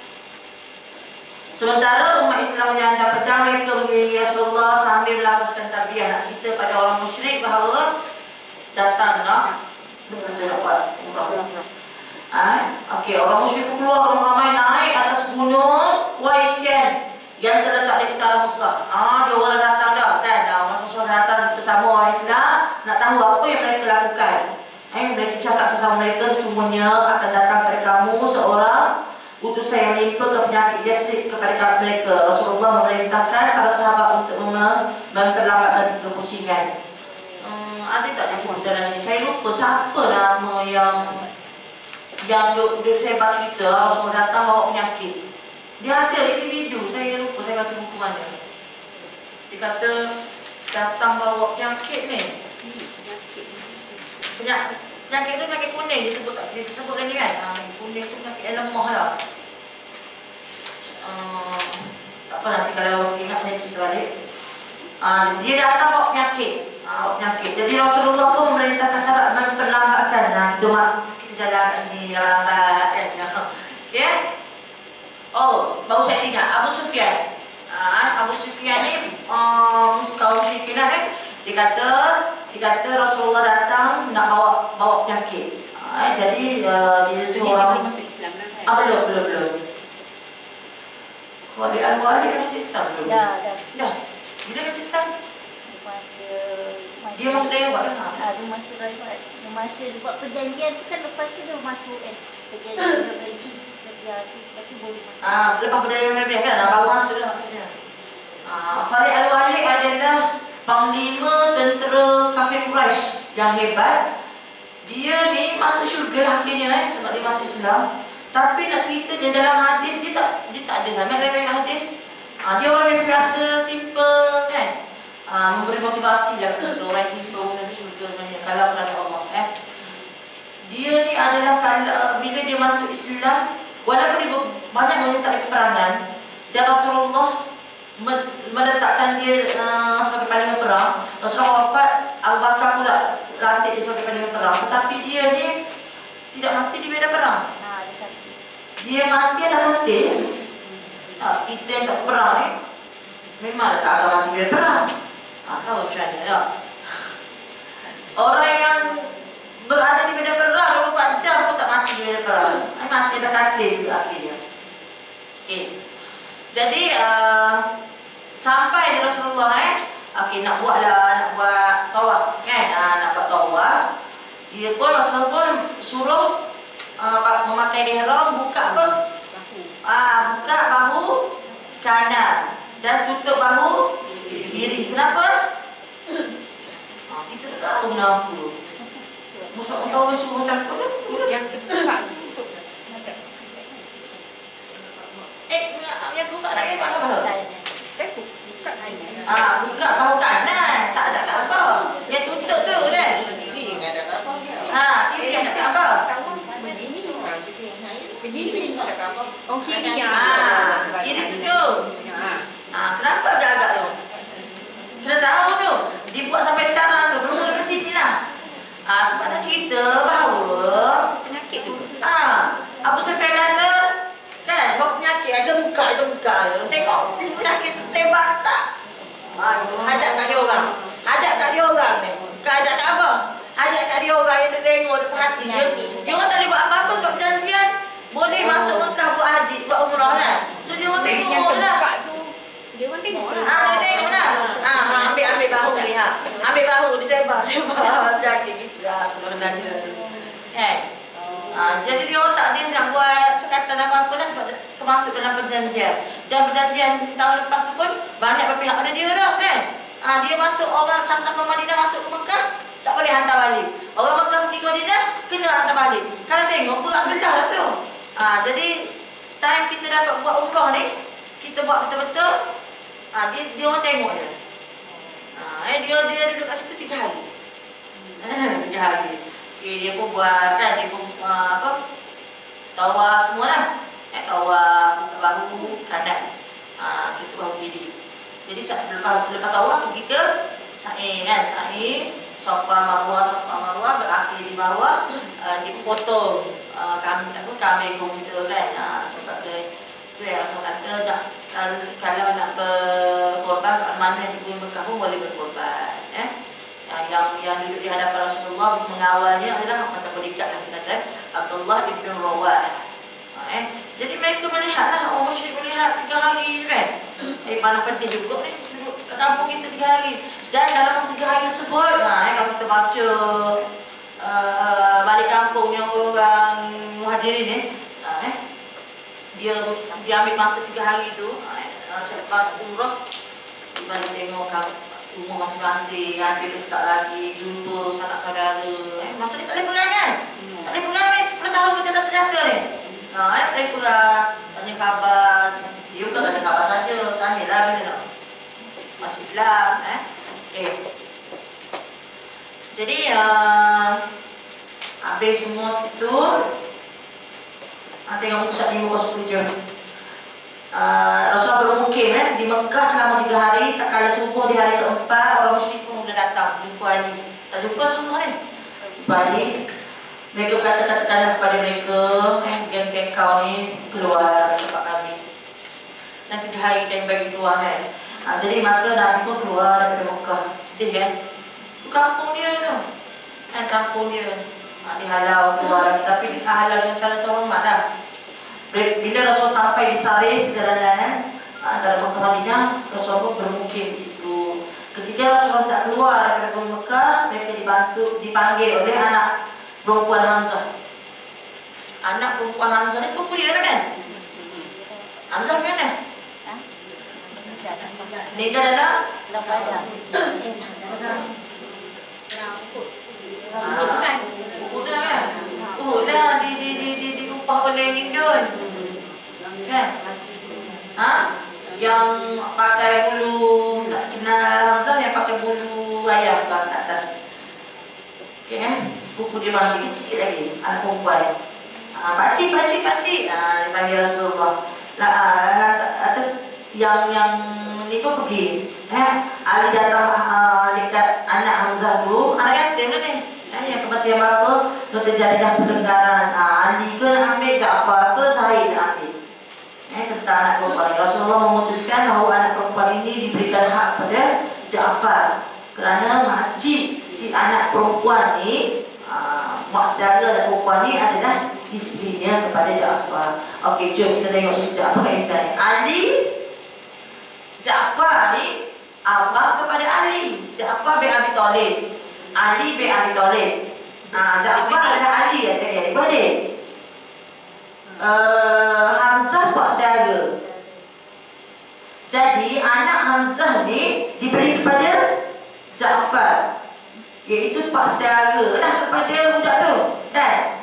A: Islam yang anda pedang, mereka mengiringi Rasulullah sambil melafazkan talbiyah. Nak cerita pada orang musyrik bahawa datanglah betul-betul dapat umrah. Okey, orang musyrik keluar, orang ramai naik atas gunung Kuaikian yang terletak di utara Mekah. Dia orang datang dah kan. Masa datang bersama orang Islam, nak tahu apa yang mereka lakukan. Mereka cakap sesama mereka, sesungguhnya akan datang kepada kamu seorang utusan yang menimpakan penyakit jasad kepada mereka. Rasulullah memerintahkan para sahabat untuk memperlambatkan kepusingan. Ada tak disebut dalam ini? Saya lupa siapa nama yang duk saya baca cerita Rasulullah datang bawa penyakit. Dia ada individu, saya lupa saya baca buku mana. Dia kata datang bawa penyakit ni. Penyakit tu penyakit kuning disebutkan ni kan. Kuning tu penyakit yang lemah lah. Tak apa, nanti kalau ingat saya cerita balik. Dia datang bawa penyakit. Jadi Rasulullah pun memerintahkan sahabat memperlambatkan. Kita jalan kat sini lambat kan. Okay? Baru saya ingat Abu Sufyan. Abu Sufyan ni kaum musyrikin lah. Dia kata Rasulullah datang nak bawa penyakit. Jadi dia suruh orang
B: masuk Islam lah kan?
A: Belum. Khalid Al-Walid kan masuk Islam belum? Dah. Bila masuk Islam? Dia masuk daya buat kan?
C: Masa dia buat perjanjian tu kan, lepas tu dia masuk kan. Perjanjian lagi. Lepas tu baru masuk.
A: Lepas perjanjian lebih kan? Baru masuk dah maksudnya. Khalid Al-Walid adalah panglima tentera kafir Quraisy yang hebat. Dia ni masuk syurga lah akhirnya sebab dia masuk Islam. Tapi nak ceritanya dalam hadis dia tak ada sangat riwayat hadis. Dia orang biasa, simple kan. Memberi motivasi lah kepada orang simple masuk syurga sebenarnya kalau kerana Allah. Dia ni adalah bila dia masuk Islam, walaupun dia banyak menyertai peperangan dan Rasulullah meletakkan dia sebagai panglima perang. Rasulullah wafat, Abu Bakar pula lantik dia sebagai panglima perang. Tetapi dia ni tidak mati di medan perang. Dia mati atas hati. Kita yang tak perang ni memang tak akan mati di medan perang. Tahu macam mana tak? Orang yang berada di medan perang 24 jam pun tak mati di medan perang. Mati atas hati juga akhirnya. Jadi sampai di Rasulullah nak buat tawaf kan, nak buat tawaf. Dia pun Rasulullah pun suruh memakai ihram, buka apa? Buka bahu kanan dan tutup bahu kiri. Kenapa? Kita tak tahu kenapa. Masa orang tahu suruh macam tu
B: Yang kedua tutup.
A: Yang buka nak apa?
B: Buka kanan.
A: Buka bahu kanan, tak ada Kaabah. Yang tutup tu kan?
D: Kiri yang ada kapal dia.
A: Kiri ada Kaabah.
B: Begini.
D: Kiri yang ada kapal.
B: Oh, kiri
A: Kiri tutup. Kenapa agak-agak tu? Kena tahu tu. Dibuat sampai sekarang tu, belum ke sini lah. Sebab nak cerita bahawa
B: Penyakit tu.
A: Abu Sufyan kata kan, buat penyakit ada muka. Tengok penyakit tu sebar tak? Hadap kat dia orang. Hadap kat dia orang ni. Bukan hadap kat apa? Hadap kat dia orang yang dia tengok, dia perhati. Dia orang tak boleh buat apa-apa sebab perjanjian. Boleh masuk Mekah buat haji, buat umrah kan. So dia orang tengok lah.
B: Dia orang tengok lah.
A: Dia tengok lah. Ambil bahu ni Ambil bahu, disebar penyakit gitu lah sebelum haji tu. Jadi dia orang tak dia nak buat sekatan apa-apa lah sebab termasuk dalam perjanjian. Dan perjanjian tahun lepas tu pun banyak berpihak pada dia dah kan. Dia masuk, orang sama-sama Madinah masuk ke Mekah, tak boleh hantar balik. Orang Mekah pergi ke Madinah, kena hantar balik. Kalau tengok berat sebelah dah tu. Jadi time kita dapat buat umrah ni, kita buat betul-betul, dia orang tengok je. Dia duduk kat situ 3 hari. 3 hari. Dia pun buat kan, dia pun tawaf semualah. Tawaf, buka bahu kanan, tutup bahu kiri. Jadi lepas tawaf pergi ke sa'i kan, sa'i Safa Marwah berakhir di Marwah. Dia potong kambing kita kan, sebagai tu yang Rasul kata kalau nak berkorban kat mana yang di Mekah pun boleh berkorban. Yang duduk di hadapan Rasulullah mengawalnya adalah macam bodyguard lah kita kata, Abdullah ibn Rawah. Jadi mereka melihatlah, orang musyrik melihat 3 hari kan. Panas pedih juga ni duduk kat kampung kita 3 hari. Dan dalam masa 3 hari tersebut, kalau kita baca balik kampungnya orang Muhajirin ni, dia ambil masa 3 hari tu selepas umrah, dia balik tengok rumah masing-masing, ada letak lagi, jumpa sanak saudara. Masa ni tak boleh perang kan? Tak boleh perang ni 10 tahun mencetak senjata ni. Tak boleh perang, tanya khabar. Dia bukan tanya khabar saja, tanyalah bila nak masuk Islam. Jadi habis semua situ. Tengok muka surat 507. Rasulullah bermukim di Mekah selama 3 hari. Tak kala subuh di hari keempat, orang musyrik pun mula datang jumpa Ali. Tak jumpa semua ni. Balik, mereka kata-katakanlah kepada mereka, geng-geng kau ni keluar dari tempat kami. Nanti 3 hari kami bagi keluar kan. Jadi maka Nabi pun keluar daripada Mekah. Sedih kan. Itu kampung dia tu. Kampung dia. Dihalau keluar lagi. Tapi dihalau dengan cara terhormat dah. Bila Rasul sampai di Sarih perjalanan antara Mekah Madinah, Rasul bermukim di situ. Ketika Rasul tak keluar daripada Mekah, mereka dipanggil oleh anak perempuan Hamzah. Anak perempuan Hamzah ni sepupu dia kan? Hamzah mana? Meninggal dalam
C: Dalam badan.
B: Bukan.
A: Udah kan? Udah diupah oleh Hindun. Kan? Ha? Yang pakai bulu, nak kenal Hamzah yang pakai bulu ayam ke atas. Okay, kan? Sepupu dia bang, dia kecil lagi, anak perempuan. Pakcik. Dia panggil Rasulullah. Atas yang ni pun pergi. Ali datang dekat anak Hamzah tu, anak yatim lah ni. Yang kematian bapa, tu terjadilah pertengkaran. Ali ke nak ambil, Jaafar ke Zaid nak ambil. Tentang anak perempuan. Rasulullah memutuskan bahawa anak perempuan ini diberikan hak pada Jaafar. Kerana makcik si anak perempuan ni, mak saudara anak perempuan ni adalah isterinya kepada Jaafar. Okey, jom kita tengok si Jaafar kaitan ni. Ali, Jaafar ni abang kepada Ali. Jaafar bin Abi Thalib. Ali bin Abi Thalib. Jaafar adalah Ali adik-adik. Hamzah pak saudara. Jadi anak Hamzah ni diberi kepada Jaafar, iaitu pak saudara lah kepada budak tu. Dan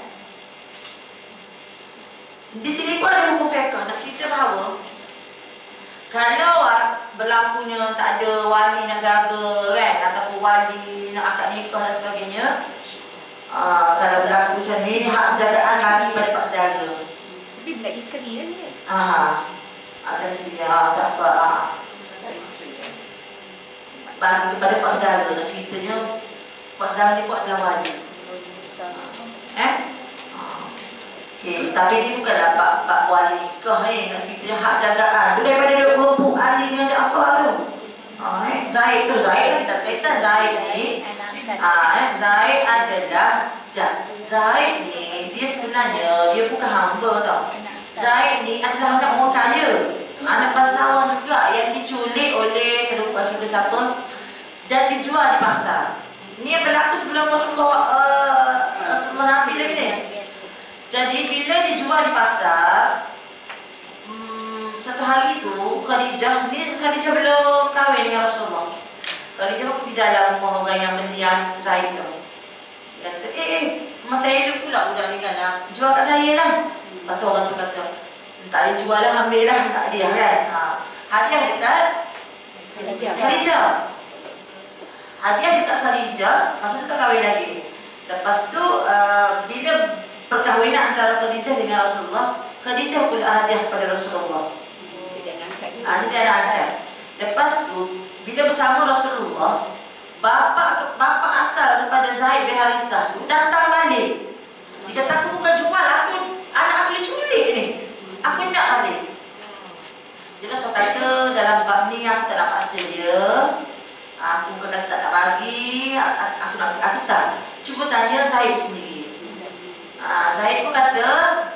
A: di sini pun ada hukum fiqh nak cerita bahawa kalau berlakunya tak ada wali nak jaga kan, ataupun wali nak akad nikah dan sebagainya, kalau berlaku macam ni, hak penjagaan lari pada pak saudara.
B: Tapi budak isteri kan dia.
A: Ada sini Jaafar
D: Isteri.
A: bagi kepada pak saudara. Nak ceritanya pak saudara ni pun adalah wali. Okay, tapi ni bukanlah pak wali nikah ni. Nak ceritanya hak jagaan tu daripada dia berebut Ali dengan Jaafar tu. Zaid tu, Zaid kan kita kaitan Zaid ni. Zaid adalah Zaid ni, dia sebenarnya dia bukan hamba tau. Zaid ni adalah anak orang kaya, anak bangsawan juga yang diculik oleh selupa siapa dan dijual di pasar. Ni yang berlaku sebelum Rasulullah Nabi lagi ni. Jadi bila dijual di pasar, satu hari tu Khadijah belum kahwin dengan Rasulullah. Khadijah pergi jalan rumah orang yang beli Zaid tu. Dia kata, macam elok pula budak ni kan, jual kat saya lah. Lepas tu orang tu kata, tak ada jual lah, ambil lah, tak hadiah kan. Hadiah dekat Khadijah. Hadiah dekat Khadijah, masa tu tak kahwin lagi. Lepas tu, bila perkahwinan antara Khadijah dengan Rasulullah, Khadijah pula hadiah kepada Rasulullah. Dia ada angkat. Lepas tu, bila bersama Rasulullah, bapa asal daripada Zaid bin Harisah tu datang balik. Dia kata, aku bukan jual, anak aku diculik ni. Aku nak balik. Jadi Rasul kata, dalam bab ni aku tak nak paksa dia. Aku bukan kata tak nak bagi, aku tak. Cuba tanya Zaid sendiri. Zaid pun kata,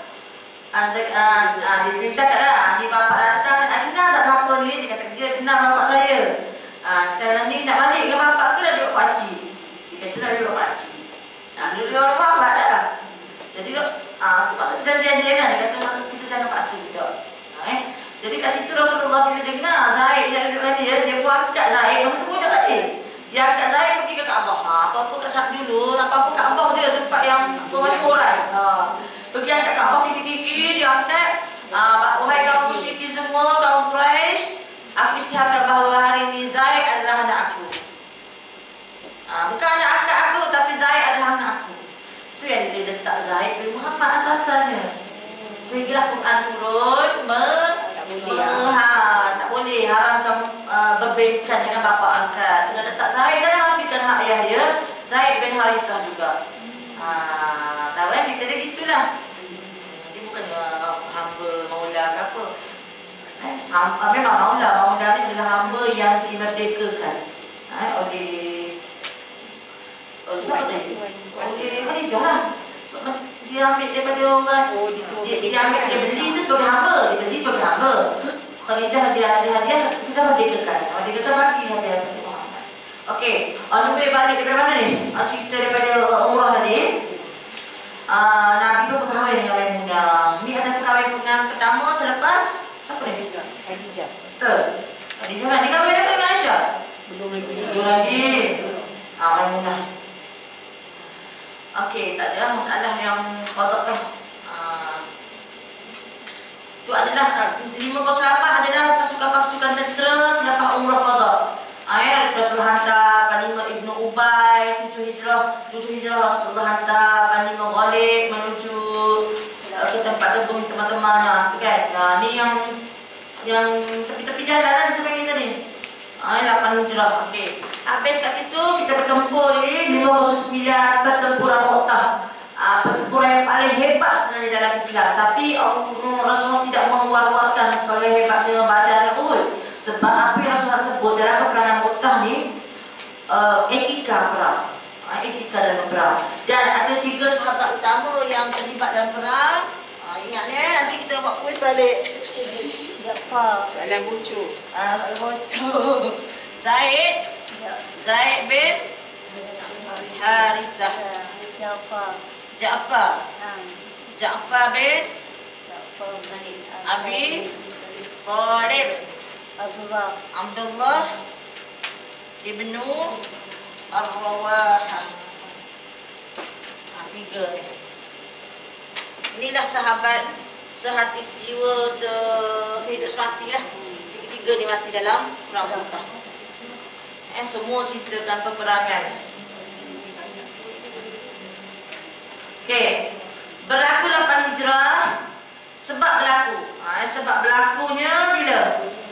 A: dia beritakan lah, ni bapak datang, kenal tak siapa ni? Dia kata, dia kenal bapak saya. Sekarang ni nak balik dengan bapak ke nak duduk pakcik? Dia kata nak duduk pakcik. Duduk orang bapak lah. Jadi tu masuk perjanjian dia kan, dia kata kita jangan paksa budak. Jadi kat situ Rasulullah bila dengar Zaid nak duduk dengan dia pun angkat Zaid, masa tu budak lagi. Dia angkat Zaid pergi ke Kaabah. Apa-apa kat sana dulu, apa-apa Kaabah je, tempat yang bermasyhuran. Pergi angkat Kaabah tinggi-tinggi, dia angkat. Wahai kaum musyrikin semua, kaum Quraisy, aku isytiharkan bahawa hari ini Zaid adalah anak aku. Bukan anak angkat aku, tapi Zaid adalah anak aku. Itu yang dia letak Zaid bin Muhammad asasannya. Sehinggalah Quran turun tak boleh haramkan berbengkan dengan bapa angkat. Dia letak Zaid, jangan nafikan hak ayah dia, Zaid bin Harisah juga. Tahu cerita dia gitulah. Dia bukannya hamba maula ke apa. Memang maula ni adalah hamba yang dimerdekakan oleh siapa tadi? Oleh Khadijah lah. Sebab dia ambil daripada orang, dia beli tu sebagai hamba, dia beli sebagai hamba. Khadijah dia ada hadiah, kita merdekakan. Dia kata bagi hadiah kepada Muhammad. Okey, on the way balik daripada mana ni? Cerita daripada umrah tadi. Nabi pun berkahwin dengan Maimunah. Ni ada perkahwinan pertama selepas siapa ni?
B: Khadijah.
A: Betul. Khadijah kan? Dia kahwin dengan Aisyah?
B: Belum lagi.
A: Belum lagi. Maimunah. Okey, tak ada masalah yang qada tu. Itu adalah 508 adalah pasukan-pasukan tentera selepas umrah qada. Rasulullah hantar Panglima Ibnu Ubay 7 hijrah Rasulullah hantar Panglima Ghalib menuju ke tempat tebung teman-teman kan. Ni yang tepi-tepi jalan sebenarnya tadi. 8 hijrah. Okey. Habis kat situ kita bertempur ni 509 pertempuran Mu'tah. Pertempuran yang paling hebat sebenarnya dalam Islam. Tapi Rasulullah tidak mengeluarkan sebagai hebatnya Badar dan Uhud. Sebab apa yang Rasulullah sebut dalam peperangan Mu'tah ni etika perang. Etika dalam perang. Dan ada 3 sahabat utama yang terlibat dalam perang. Ingat ni nanti kita buat kuis balik.
C: Jafar.
B: Soalan bocor.
A: Soalan bocor. Zaid bin Harisah.
C: Jafar.
A: Ja'far. Ja'far bin Abi Talib. Abdullah ibnu Ar-Rawahah. 3 ni. Inilah sahabat sehati sejiwa, sehidup semati lah. 3 dia mati dalam perang Mu'tah. Semua ceritakan peperangan. Okey. Berlaku 8 hijrah. Sebab berlaku. Sebab berlakunya bila?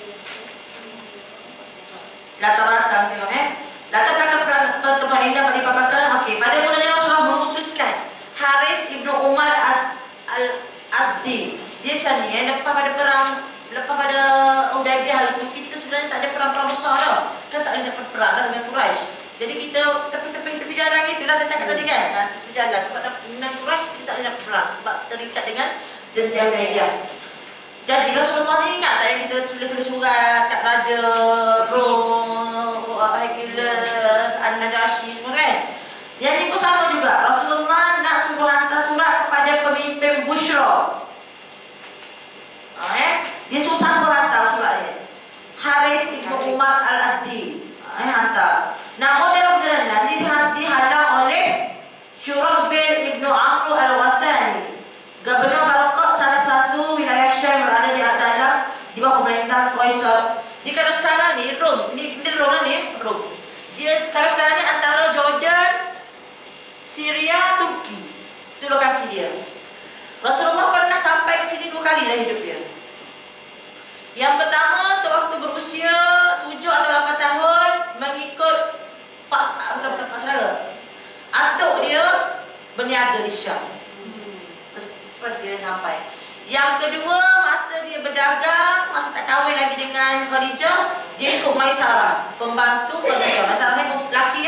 A: Latar belakang tengok Latar belakang pertemuan ini dapat dipaparkan. Okey, pada mulanya Rasulullah memutuskan Haris ibnu Umar Al-Azdi. Dia macam ni lepas pada Hudaybiyah itu kita sebenarnya tak ada perang-perang besar dah. Kita tak ada perang dah dengan Quraisy. Jadi kita tepi jalan itulah saya cakap tadi kan. Tepi jalan sebab dengan Quraisy kita tak ada perang sebab terikat dengan janji Hudaybiyah. Jadi Rasulullah ni ingat tak yang kita tulis surat kat Raja Rom, Heraklius, An-Najasyi semua kan? Yang ni pun sama juga. Rasulullah nak suruh hantar surat kepada pemimpin Bushra. Dia suruh siapa hantar surat ni? Haris ibnu Umar Al-Azdi. Hantar. Namun dalam perjalanan ni dihalang oleh Syurahbil ibnu Amr Al-Wasani, Gubernur Balqa, salah satu wilayah Syam yang berada di bawah pemerintahan Qaisar. Di kalau sekarang ni Rom, ni Rom lah ni, Rom. Dia sekarang ni antara Jordan, Syria, Turki. Itu lokasi dia. Rasulullah pernah sampai ke sini 2 kali dalam hidup dia. Yang pertama sewaktu berusia 7 atau 8 tahun mengikut Pak saudara. Atuk dia berniaga di Syam. First dia sampai. Yang kedua, masa dia berdagang, masa tak kahwin lagi dengan Khadijah, dia ikut Maisarah, pembantu Khadijah. Maisarah ni lelaki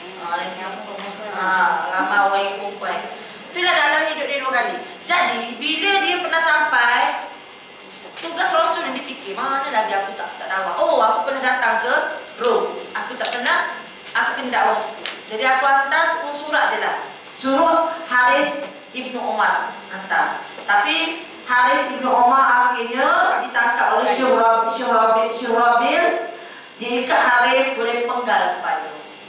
A: ramai orang yang perempuan. Itulah dalam hidup dia 2 kali. Jadi, bila dia pernah sampai, tugas Rasul yang dipikir, mana lagi aku tak dakwah. Oh, aku pernah datang ke Rom. Aku kena dakwah situ. Jadi aku hantar surat je lah. Suruh Haris ibnu Umar hantar. Tapi Haris ibnu Umar akhirnya ditangkap oleh Syurabil. Dia ikat Haris boleh penggal kepala.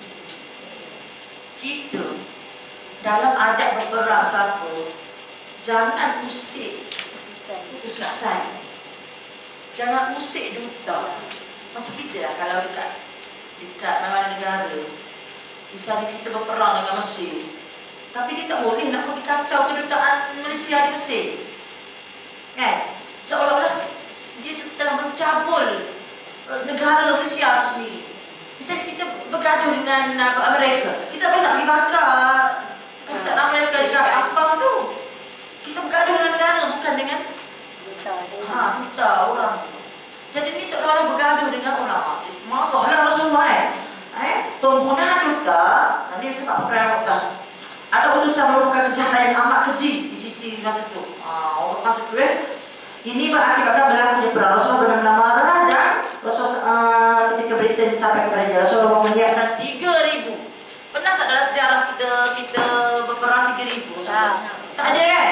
A: Kita dalam adab berperang ke apa, jangan usik utusan. Jangan usik duta. Macam kita lah kalau dekat mana negara. Misalnya kita berperang dengan Mesir, tapi dia tak boleh nak pergi kacau kedutaan Malaysia di Mesir, kan? Seolah-olah dia telah mencabul negara Malaysia itu sendiri. Misalnya kita bergaduh dengan Amerika, kita boleh nak pergi bakar kedutaan Amerika dekat Ampang tu. Kita bergaduh dengan negara, bukan dengan duta orang. Jadi ni seolah-olah bergaduh dengan orang. Marahlah Rasulullah pembunuhan duta nanti sebab perang Mu'tah. Ada utusan merupakan kejahatan yang amat keji di sisi masa itu. Masa itu ini berakibatkan berlakunya perang. Rasulullah benar-benar marah dan Rasulullah ketika berita disampaikan kepada dia, Rasulullah menyiapkan 3,000. Pernah tak dalam sejarah kita berperang 3,000? Tak ada kan?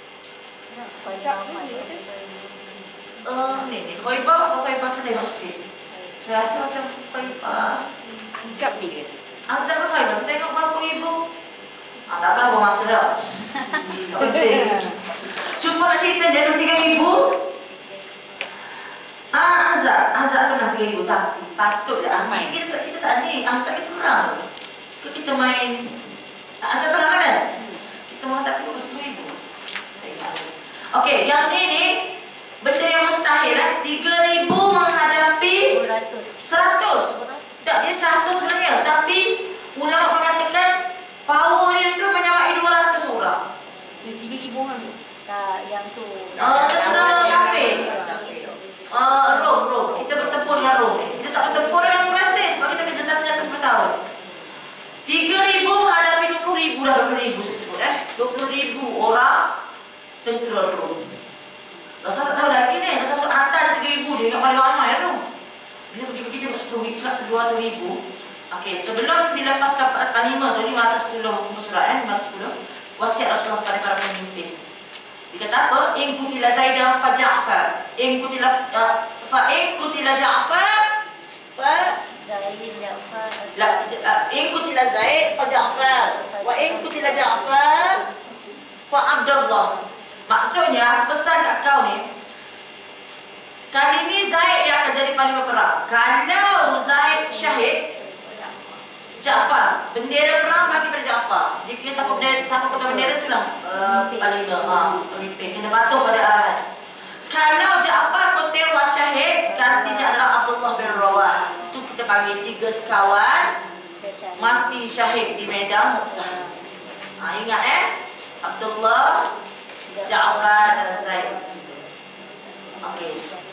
A: Ni Khaybar apa Khaybar sudah masuk. Saya rasa macam
B: Azab ni dia.
A: azab ke Masa tengok bapa ibu. Tak apalah buang masa dah. Tak penting. Cuma nak cerita je 3 ibu. Azab pernah 3 ibu tak? Patutlah Azab. Kita tak ni. Azab kita pernah ke kita main. Azab pernah kan? Kita menghadapi 10 ibu. Okey, yang ni benda yang mustahil lah. 3,000 menghadapi 100. Tak, dia 100 sebenarnya. Tapi ulama mengatakan powernya tu menyamai 200 orang.
B: Yang 3,000 orang tu.
C: Tak, yang tu.
A: Tentera kafir. Rom. Kita bertempur dengan Rom ni. Kita tak bertempur dengan Quraisy ni sebab kita kejahatan senjata 10 tahun. 3,000 menghadapi 20,000 dah 20,000 saya sebut 20,000 orang tentera Rom. Rasa tak tahu lagi ni. Rasa atas 3,000 dia ingat paling ramai lah tu. Bila pergi-pergi tengok 200,000. Okey, sebelum dilepaskan Panglima tu 510 surat 510 wasiat Rasulullah kepada para pemimpin. Dia kata apa? In qutila Zaidan fa Ja'far. In qutila Ja'far fa
C: Zaid Ja'far.
A: in qutila Zaid fa Ja'far. Wa in qutila Ja'far fa Abdullah. Maksudnya pesan kat kau ni, kali ni Zaid yang akan jadi panglima perang. Kalau Zaid syahid, Ja'far, bendera perang bagi pada Ja'far. Dia kira siapa pegang bendera itulah panglima, pemimpin. Kena patuh pada arahan. Kalau Ja'far pun tewas syahid, gantinya adalah Abdullah bin Rawah. Itu kita panggil 3 sekawan mati syahid di medan Mu'tah. Ingat Abdullah, Ja'far dan Zaid. Okey.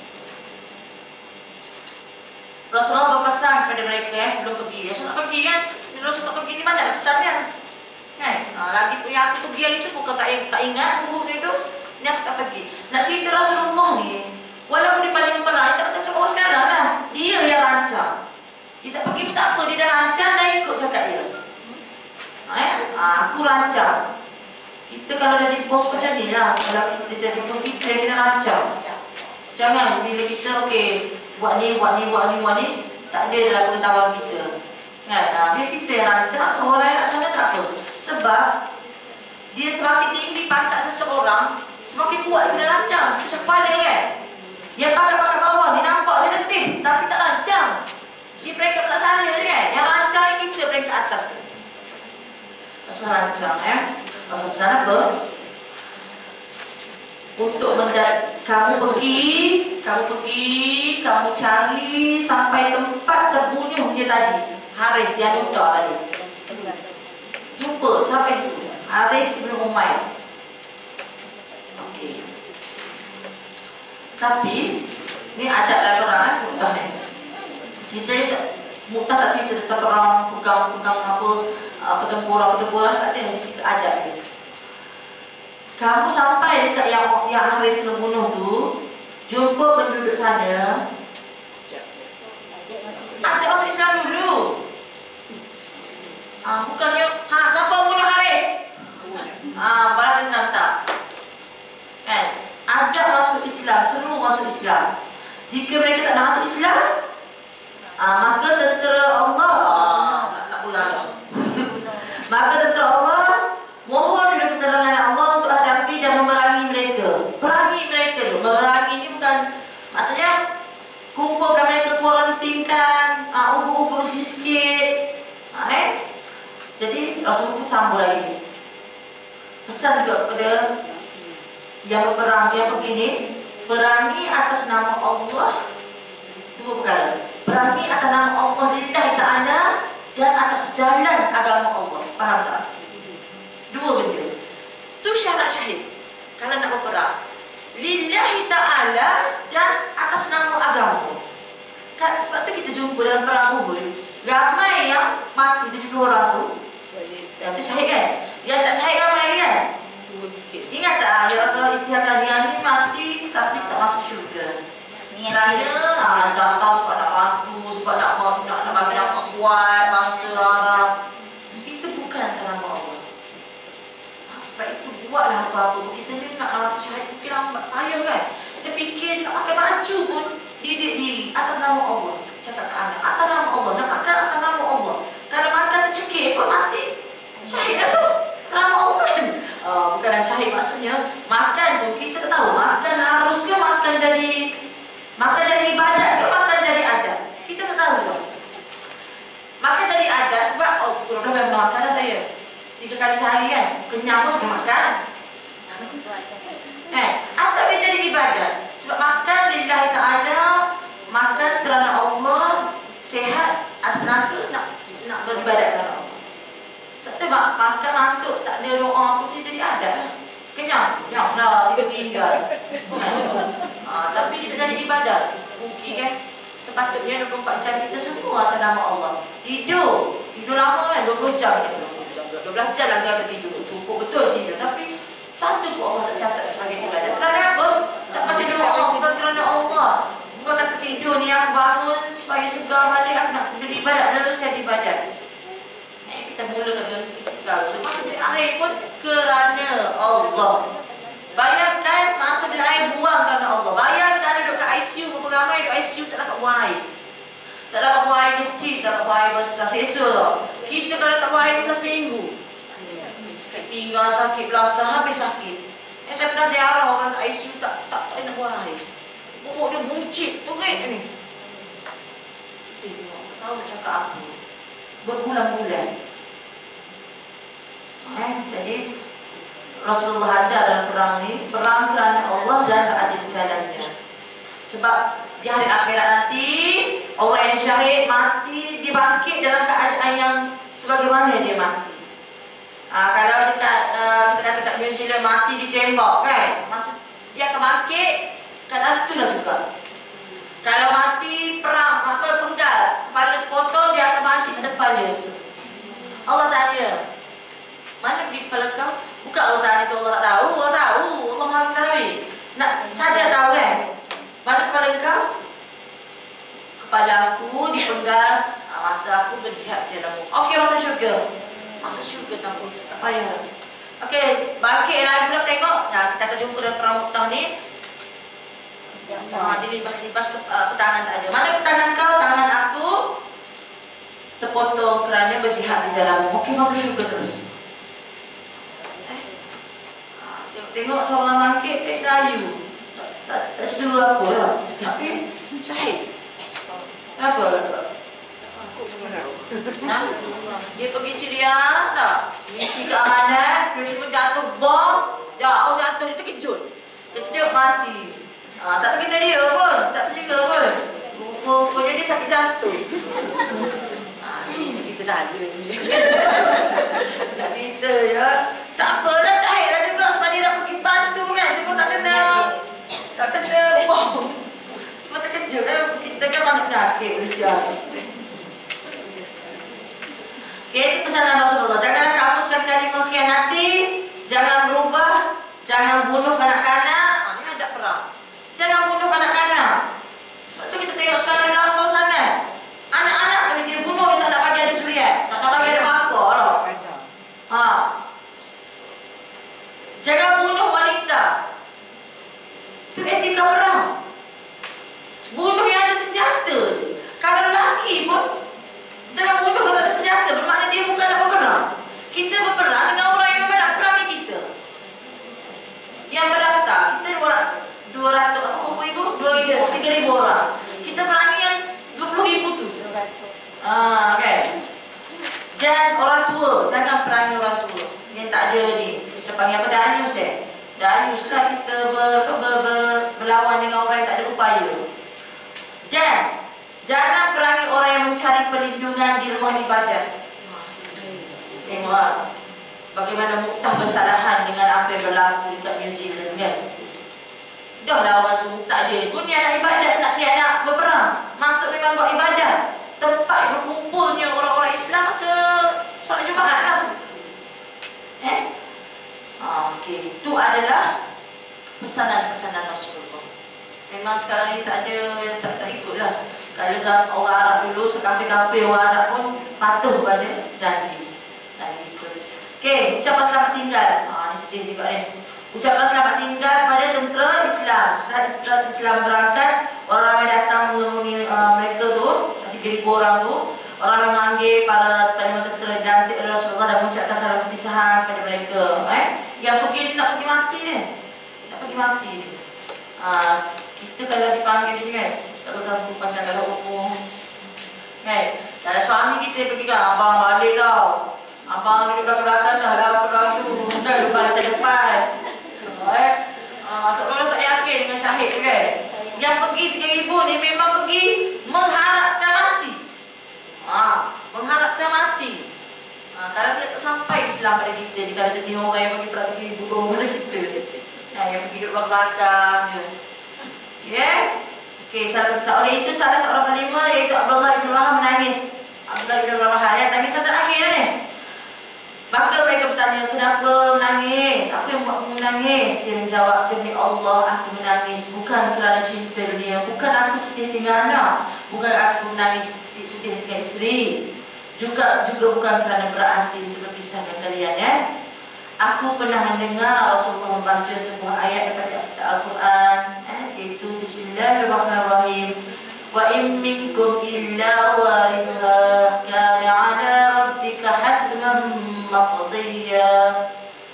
A: Rasulullah berpesan kepada mereka sebelum pergi. Rasul tak pergi kan? Rasul tak pergi ni banyak pesannya. Kan? Lagi yang aku pergi yang itu bukan tak ingat guru itu. Ni aku tak pergi. Nak cerita Rasulullah ni, walaupun dia paling perang, dia tak macam seorang sekarang lah. Dia yang rancang. Dia tak pergi pun tak apa, dia dah rancang dah ikut cakap dia. Aku rancang. Kita kalau jadi bos macam ni lah. Kalau kita jadi bos, kita yang kena rancang. Jangan bila kita buat ni, tak ada dalam pengetahuan kita. Kan? Biar kita yang rancang, orang lain nak sana tak apa. Sebab dia semakin tinggi pangkat seseorang, semakin kuat kena rancang. Macam kepala kan? Yang pangkat bawah ni nampak je letih, tapi tak rancang. Dia peringkat pelaksana je kan? Yang rancang ni kita peringkat atas tu. Pasal rancang pasal pesan apa? Untuk kamu pergi, kamu cari sampai tempat terbunuhnya tadi. Haris yang duta tadi. Jumpa sampai situ. Haris bin Umayyah. Okey. Tapi ni adab dalam perang Mu'tah ni. Cerita Mu'tah tak cerita tentang perang pegang apa pertempuran tak ada. Dia cerita adab ni. Kamu sampai dekat yang Haris kena bunuh tu, jumpa penduduk sana, ajak masuk Islam dulu. Bukannya siapa bunuh Haris? Balas dendam tak? Kan? Ajak masuk Islam, seluruh masuk Islam. Jika mereka tak nak masuk Islam, maka tentera Allah nak perang. Maka tentera Allah mohon dulu pertolongan Allah untuk hadapi dan memerangi mereka. Perangi mereka. Memerangi ini bukan maksudnya kumpulkan mereka, kuarantinkan, ubur-ubur sikit-sikit. Jadi Rasulullah pun sambung lagi. Pesan juga kepada yang berperang, yang pergi ni, perangi atas nama Allah. 2 perkara. Perangi atas nama Allah lillahi ta'ala dan atas jalan agama Allah. Faham tak? 2 benda. Tu syarat syahid. Kalau nak berperang, lillahi ta'ala dan atas nama agama. Kan sebab tu kita jumpa dalam perang Uhud, ramai yang mati 70 orang tu. Yang tu syahid kan? Yang tak syahid ramai kan? Ingat tak ya Rasulullah istihadah yang ni mati tapi tak masuk syurga. Kerana tak tahu sebab nak bantu, sebab nak bagi nafas kuat bangsa Arab. Itu bukan atas nama Allah. Sebab itu buatlah apa-apa. Kita ni nak mati syahid fikir payah kan? Kita fikir nak pakai baju pun didik diri atas nama Allah. cakap ke anak, atas nama Allah, nak makan atas nama Allah. Kalau makan tercekik pun mati. Syahid dah tu. Kerana Allah kan. Bukan syahid maksudnya, makan tu kita tak tahu. Makan harus ke makan jadi ibadat ke makan jadi adat. Kita tak tahu tu. Makan jadi adat sebab, kurang memang makan dah saya. 3 kali sehari kan. Kenyang pun saya makan. Atau dia jadi ibadat. Sebab makan lillahi ta'ala, makan kerana Allah, sehat, ada tenaga nak beribadat kerana Allah. Sebab tu makan masuk tak ada doa pun dia jadi adat. Kenyang lah, tiba tinggal. Tapi kita jadi ibadat. Mungkin kan, sepatutnya 24 jam kita semua atas nama Allah. Tidur lama kan, 20 jam kan, 12 jam lah kita tidur. Cukup betul tidur. Tapi satu pun Allah tak catat sebagai ibadat. Kerana apa? Tak baca doa, bukan kerana Allah. Bukan kata tidur ni aku bangun sebagai segar balik, aku nak beribadat, meneruskan ibadat. Kita mulakan dengan kecil-kecil. Masuk di air pun kerana Allah. Bayangkan masuk di air buang kerana Allah. Bayangkan duduk kat ICU, berapa ramai duduk ICU tak dapat buang air. Tak dapat buang air kecil, tak dapat buang air besar, selesa tau. Kita kalau tak buang air besar seminggu, sakit pinggang, sakit belakang, habis sakit. Saya pernah ziarah orang kat ICU tak nak buang air. Perut dia buncit, perit ni. Sedih tengok, tak tahu nak cakap apa. Berbulan-bulan. Jadi Rasulullah ajar dalam perang ni, perang kerana Allah dan adil jalannya. Sebab di hari akhirat nanti orang yang syahid mati, dia bangkit dalam keadaan yang sebagaimana dia mati. Kalau dekat kita kata kat New Zealand mati ditembak kan, masa dia akan bangkit keadaan itulah juga. Kalau mati perang penggal, kepala terpotong, dia akan bangkit ke depan dia situ. Allah tanya, mana pergi kepala kau? Bukan Allah tanya tu, Allah tak tahu. Allah tahu, Allah maha mengetahui. Nak saja tahu kan? Mana kepala kau? Kepala aku dipenggal masa aku berjihad jalanmu. Okey, masuk syurga. Masuk syurga tanpa tak payah. Okey, bangkit lagi pula tengok. Kita akan jumpa dalam perang Mu'tah ni. Dilipas-lipas tangan tak ada. Mana tangan kau? Tangan aku terpotong kerana berjihad di jalanmu. Okey, masuk syurga terus. Tengok seorang bangkit, layu. Tak sedua apa lah. Tapi syahid. Kenapa? Dia pergi Syria tak? Misi keamanan, tiba-tiba jatuh bom, jauh jatuh, dia terkejut. Kejut mati. Tak terkena dia pun, tak sedera pun. Rupanya dia sakit jatuh. Ini cerita saja ni. Nak cerita ya. Tak apalah, syahid lah juga sebab dia nak pergi bantu kan. Cuma tak kena bom. Cuma terkejut kan. Kita kan banyak penyakit Malaysia. Okay, itu pesanan Rasulullah. Janganlah kamu sekali-kali mengkhianati, jangan berubah, jangan bunuh kanak-kanak. Ini ada perang. Jangan bunuh kanak-kanak. Sebab tu kita tengok sekarang lampau sana. Anak-anak tu dia bunuh, dia tak nak bagi ada suriat, tak nak bagi ada bakar tau. Jangan bunuh wanita. Itu etika perang. Bunuh yang ada senjata. Kalau lelaki pun jangan bunuh kalau tak ada senjata. Bermakna dia bukan nak berperang. Kita berperang dengan orang yang memang nak perangi kita. Yang berdaftar, kita 200 atau 3,000 orang. Kita perangi yang 20,000 tu. Okay. Dan orang tua, jangan perangi orang tua. Yang tak ada ni. Kita panggil apa? Dayus Dayus lah kita berlawan dengan orang yang tak ada upaya. Dan jangan perangi orang yang mencari perlindungan di rumah ibadat. Tengok bagaimana Mu'tah bersalahan dengan apa yang berlaku dekat New Zealand kan. Dah lah orang tu tak ada pun dia nak ibadat, nak berperang. Masuk memang buat ibadat. Tempat berkumpulnya orang-orang Islam masa solat Jumaat lah. Okey, itu adalah pesanan-pesanan Rasulullah. Memang sekarang ni tak ada, tak ikutlah. Kalau zaman orang Arab dulu, sekafir-kafir orang Arab pun patuh pada janji. Dan ikut. Okey, ucapan selamat tinggal. Ni sedih juga ni. Ucapan selamat tinggal pada tentera Islam. Setelah Islam berangkat orang ramai datang mengemuni mereka tu, 3,000 orang tu. Orang yang memanggil para panglima tentera dilantik oleh Rasulullah dan mengucapkan salam perpisahan kepada mereka. Yang pergi ni nak pergi mati ni. Nak pergi mati ni. Kita kalau dipanggil sini kan, tak tahu panjang kalau umur. Kan? Kalau suami kita pergi kan, abang balik tau. Abang duduk belakang-belakang dah lapar lagu. Dah lupa di depan. Seolah-olah tak yakin dengan syahid kan. Yang pergi 3,000 ni memang pergi mengharapkan mati. Mengharapkan mati. Kalau dia tak sampai Islam pada kita, dia kalau jadi orang yang pergi pada 3,000 macam kita. Yang pergi duduk belakang je. Okey, oleh itu salah seorang panglima iaitu Abdullah bin Rawahah menangis. Abdullah bin Rawahah yang tangis terakhir ni. Maka mereka bertanya, kenapa menangis? Apa yang buatmu menangis? Dia menjawab, demi Allah aku menangis bukan kerana cinta dunia, bukan aku sedih tinggal anak, bukan aku menangis sedih tinggal isteri, juga bukan kerana berat hati untuk berpisah dengan kalian. Aku pernah mendengar Rasulullah membaca sebuah ayat daripada Al-Quran, iaitu Bismillahirrahmanirrahim. Wa in minkum illa waridha kana 'ala rabbika hatman maqdiyya.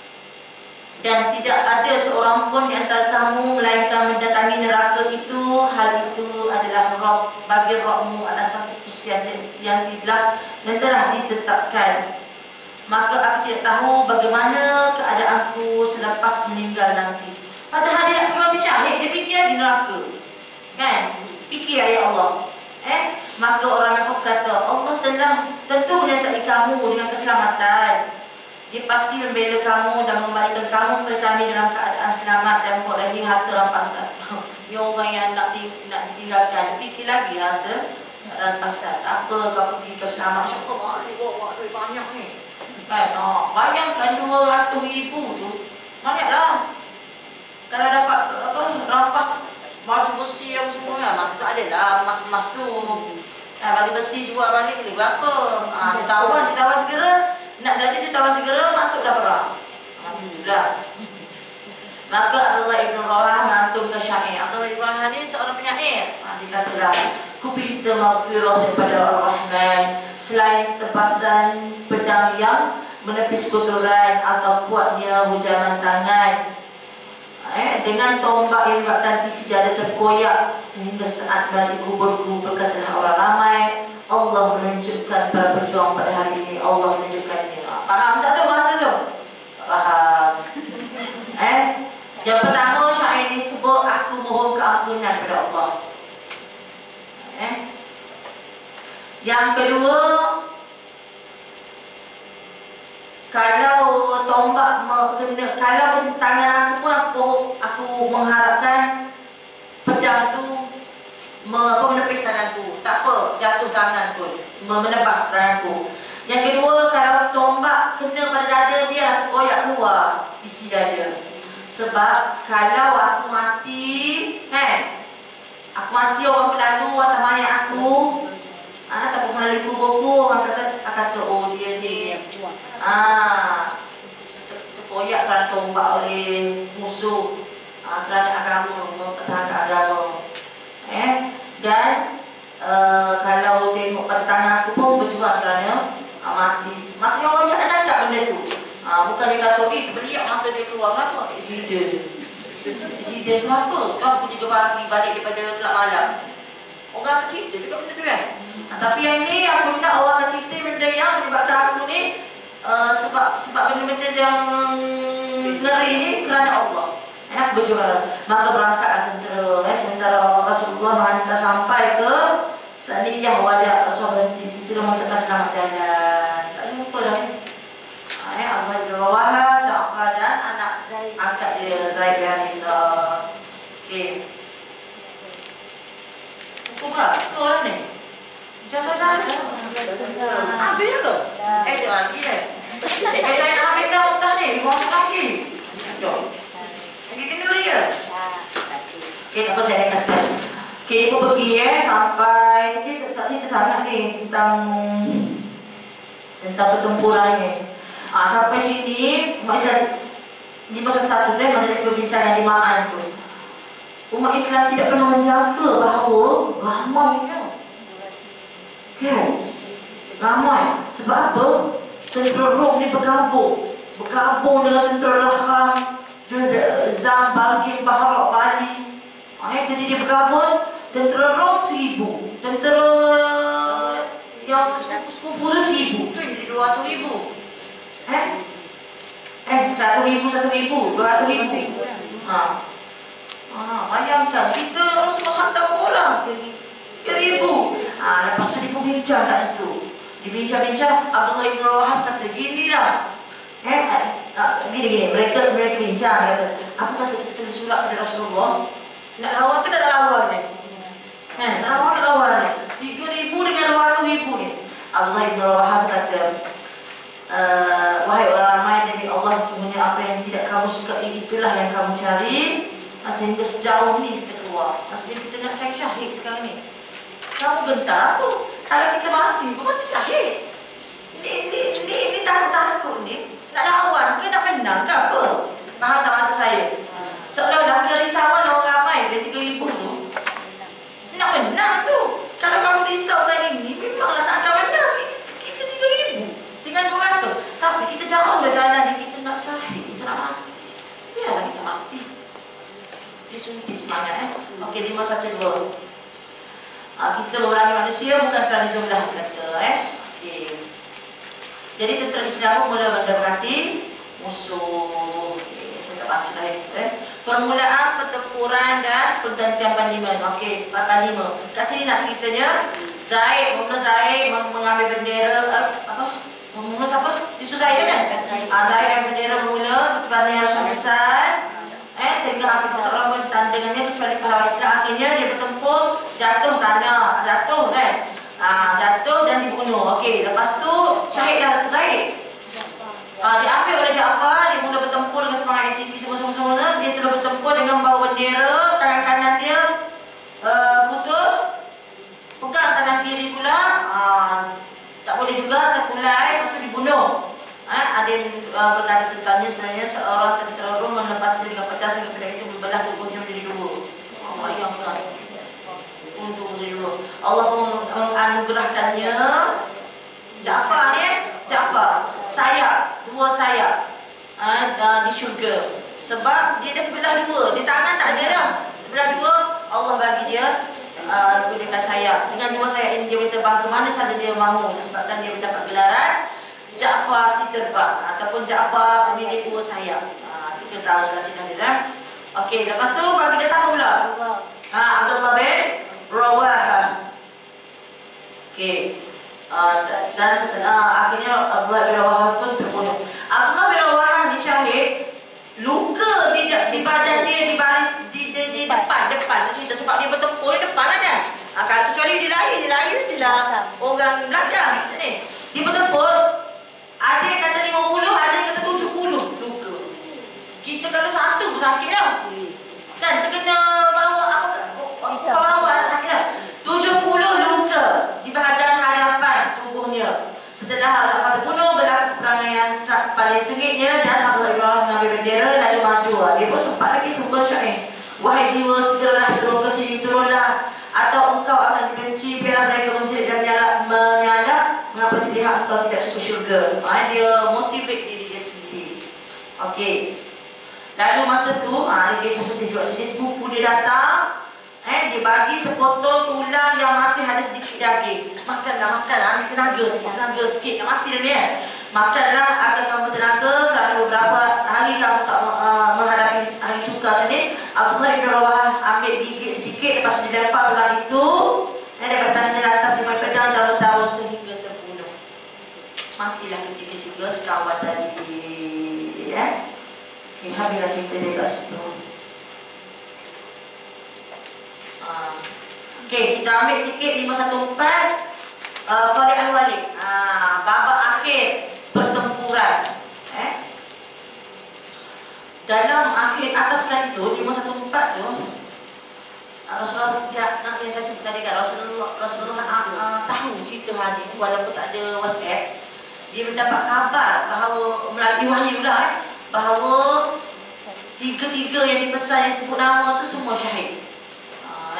A: Dan tidak ada seorang pun di antara kamu melainkan mendatangi neraka itu. Hal itu adalah bagi Rabbmu adalah satu peristiwa yang telah ditetapkan. Maka aku tidak tahu bagaimana keadaanku selepas meninggal nanti. Padahal dia nak mati syahid, dia fikir di neraka. Kan? Fikir ayat Allah. Maka orang yang berkata, Allah telah tentu menyertai kamu dengan keselamatan. Dia pasti membela kamu dan mengembalikan kamu kepada kami dalam keadaan selamat dan memperolehi harta rampasan. Ni orang yang nak ditinggalkan, dia fikir lagi harta rampasan. Apa kau pergi ke selamat, syukur bawa duit banyak ni. Kan? Bayangkan 200,000 tu, banyaklah. Kalau dapat rampas baju besi yang semua kan, masa tu adalah emas-emas tu. Baju besi jual balik boleh berapa? Jutawan segera. Nak jadi jutawan segera, masuklah perang. Masih itulah. Maka Abdullah ibn Rawahah menantum ke syair. Abdullah ibn Rawahah ni seorang penyair. Dia katalah, ku pinta maghfirah daripada Ar-Rahman selain tebasan pedang yang menepis kotoran atau kuatnya hujaman tangan. Dengan tombak yang menyebabkan isi dada terkoyak sehingga saat balik kuburku berkatalah orang ramai, Allah menunjukkan para pejuang pada hari ini. Allah menunjukkannya. Faham tak tu bahasa tu? Faham. Yang pertama syair ini sebut aku mohon keampunan kepada Allah. Yang kedua, kalau tombak kena, kalau tangan aku pun aku mengharapkan pedang tu menepis tanganku. Tak apa, jatuh tangan pun menebas tanganku. Yang kedua, kalau tombak kena pada dada, biarlah terkoyak keluar isi dada. Sebab kalau aku mati, orang berlalu atas mayat aku, ataupun melalui kuburku, orang kata oh dia ni terkoyak kerana tombak oleh musuh, kerana agama, mempertahankan agama. Dan kalau tengok pada tangan aku pun berjuang kerana mati. Maksudnya orang cakap benda tu. Bukan dia kata, beliak mata dia keluar. Kenapa? Insiden tu apa? Kau pun 3 pagi balik daripada kelab malam. Orang akan cerita juga benda tu kan. Tapi yang ni aku nak orang akan cerita benda yang menyebabkan aku ni sebab benda-benda yang ngeri ni kerana Allah. Aku berjuang. Maka berangkatlah tentera. Sementara Rasulullah menghantar sampai ke Saniyah Wada. Rasulullah berhenti situ dan mengucapkan selamat jalan. Tak jumpa dah ni. Allah bin Rawahah, Ja'far dan anak angkat dia Zaid bin Harithah. Okey. Hukum tak? Tu orang ni. Jangan sana. Habis ke? Dia lagi dah. Saya nak habiskan muntah ni. Dia mahu lagi. Jom. Lagi kena dia. Okey, tak apa saya nak kasih. Okey, dia pun pergi sampai. Dia tak cerita sangat ni tentang pertempuran ni. Sampai sini, masa 511 tu, majlis perbincangan di Ma'an tu. umat Islam tidak pernah menjaga bahawa ramainya. Kan? Ramai. Sebab apa? Tentera Rom ni bergabung dengan tentera Laham, Zam, Balgin, Baharak, Bali. Jadi dia bergabung. Tentera Rom 1000, tentera yang sekufu 1000, tu yang jadi 200,000. 1,000, 200,000. Bayangkan kita Rasulullah hantar berapa orang? 3,000. Lepas tu dia pun bincang kat situ. Dibincang-bincang, Abdullah Ibn Rawahab kata gini lah. Gini, mereka bincang kata, apa kata kita tulis surat pada Rasulullah? Nak lawan ke tak nak lawan ni? Nak lawan ni? 3,000 dengan 200,000 ni. Abdullah Ibn Rawahab kata, wahai orang ramai dari Allah, sesungguhnya apa yang tidak kamu sukai itulah yang kamu cari. Sehingga sejauh ini kita keluar. Maksudnya kita nak cari syahid sekarang ni. Kamu gentar apa? Kalau kita mati, pun mati syahid. Ini takut-takut ni. Nak lawan ke nak menang ke apa? Faham tak maksud saya? Seolah-olah kerisauan orang ramai dari 3,000 tu nak menang tu. Kalau kamu risaukan ini, memanglah tak akan menang. Kita 3,000 dengan 200. Tapi kita jauh dah jalan ni. Kita nak syahid, kita nak mati. Biarlah kita mati. Dia suntik semangat. Okey, 512. Kita memerangi manusia bukan kerana jumlah, kata. Okey. Jadi tentera Islam pun mula mendapati musuh. Saya tak baca dah. Permulaan pertempuran dan pergantian panglima. Okey, panglima. Kat sini nak ceritanya Zaid mengambil bendera mula siapa? Yusuf Zaid kan? Zaid yang bendera mula seperti mana yang Rasul besar. Sehingga hampir seorang pun setanding dengannya kecuali pahlawan Islam. Akhirnya dia bertempur, jatuh tanah, jatuh kan? Jatuh dan dibunuh. Okey, lepas tu syahidlah Zaid. Diambil oleh Ja'far. Dia mula bertempur dengan semangat yang tinggi semua-semua. Dia terus bertempur dengan bawa bendera. Tangan kanan dia putus, pegang tangan kiri pula, tak boleh juga, terkulai, lepas tu dibunuh. Ada yang berkata tentangnya sebenarnya seorang tentera Rom melepas diri dengan pedang sehingga pedang itu membelah tubuhnya menjadi dua. Bayangkan. Untuk menjadi dua. Allah menganugerahkannya Ja'far ni, sayap, 2 sayap di syurga. Sebab dia dah terbelah 2. Di tangan tak ada dah. Terbelah 2, Allah bagi dia gunakan sayap. Dengan 2 sayap ini dia boleh terbang ke mana saja dia mahu. Disebabkan dia mendapat gelaran Ja'far si terbang ataupun Ja'far pemilik 2 sayap. Itu kita tahu selesai dia. Okey, lepas tu bagi dia siapa pula? Abdullah bin Rawahah. Okey. Dan akhirnya Abdullah bin Rawahah pun terbunuh. Abdullah bin Rawahah ni syahid, luka di badan dia, di baris di depan sebab dia bertempur di depan kan. Kalau kecuali dia lahir mestilah orang belakang. Dia bertempur. Ada yang kata 50, ada yang kata 70 luka. Kita kalau 1 pun sakit dah. Kan terkena bawa bawa sakit dah. 70 luka di bahagian hadapan tubuhnya. Setelah Allah terbunuh, berlaku peperangan yang paling sengitnya dan Abdullah bin Rawahah mengambil bendera lalu maju. Dia pun sempat lagi tumbal syair. Wahai jiwa, segeralah turun ke sini, turunlah, atau engkau akan dibenci. Biarlah mereka menjerit dan menyala. Mengapa dilihat engkau tidak suka syurga? Dia motivate diri dia sendiri. Okey. Lalu masa tu, dia kisah sedih juga. Sedih sepupu dia datang. Dia bagi sepotong tulang yang masih ada sedikit daging. Makanlah, ambil tenaga sikit, nak mati dah ni Makanlah agar kamu tenaga kerana beberapa hari kamu tak menghadapi hari sukar macam ni. Abdullah bin Rawahah ambil gigit sedikit, lepas dia lempar tulang itu. Daripada tangannya lantas dia pedang dan bertaruh sehingga terbunuh. Matilah ketiga-tiga sekawan tadi. Okey, habislah cerita dia kat situ. Okey, kita ambil sikit 514 Khalid Al-Walid. Babak akhir pertempuran. Dalam akhir atas kali tu 514 tu Rasulullah yang saya sebut tadi kan, Rasulullah tahu cerita hari walaupun tak ada WhatsApp. Dia mendapat khabar bahawa melalui wahyu lah bahawa tiga-tiga yang dipesan yang sebut nama tu semua syahid.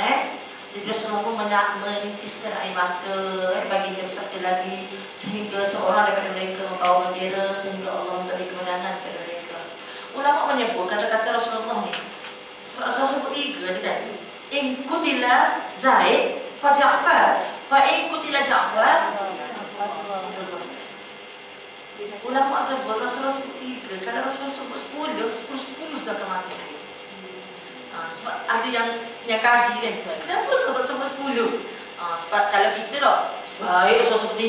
A: Jadi Rasulullah pun menitiskan air mata baginda bersabda lagi, sehingga seorang daripada mereka membawa bendera sehingga Allah memberi kemenangan kepada mereka. Ulama menyebut kata-kata Rasulullah ni sebab Rasulullah sebut 3 ni kan. In kutila Zaid fa Ja'far, fa in kutila Ja'far. Ulama sebut Rasulullah sebut 3. Kalau Rasulullah sebut 10 tu akan mati syahid. Sebab ada yang kaji kan, kenapa Rasulullah tak sebut 10? Sebab kalau kita tak, sebaik Rasulullah sebut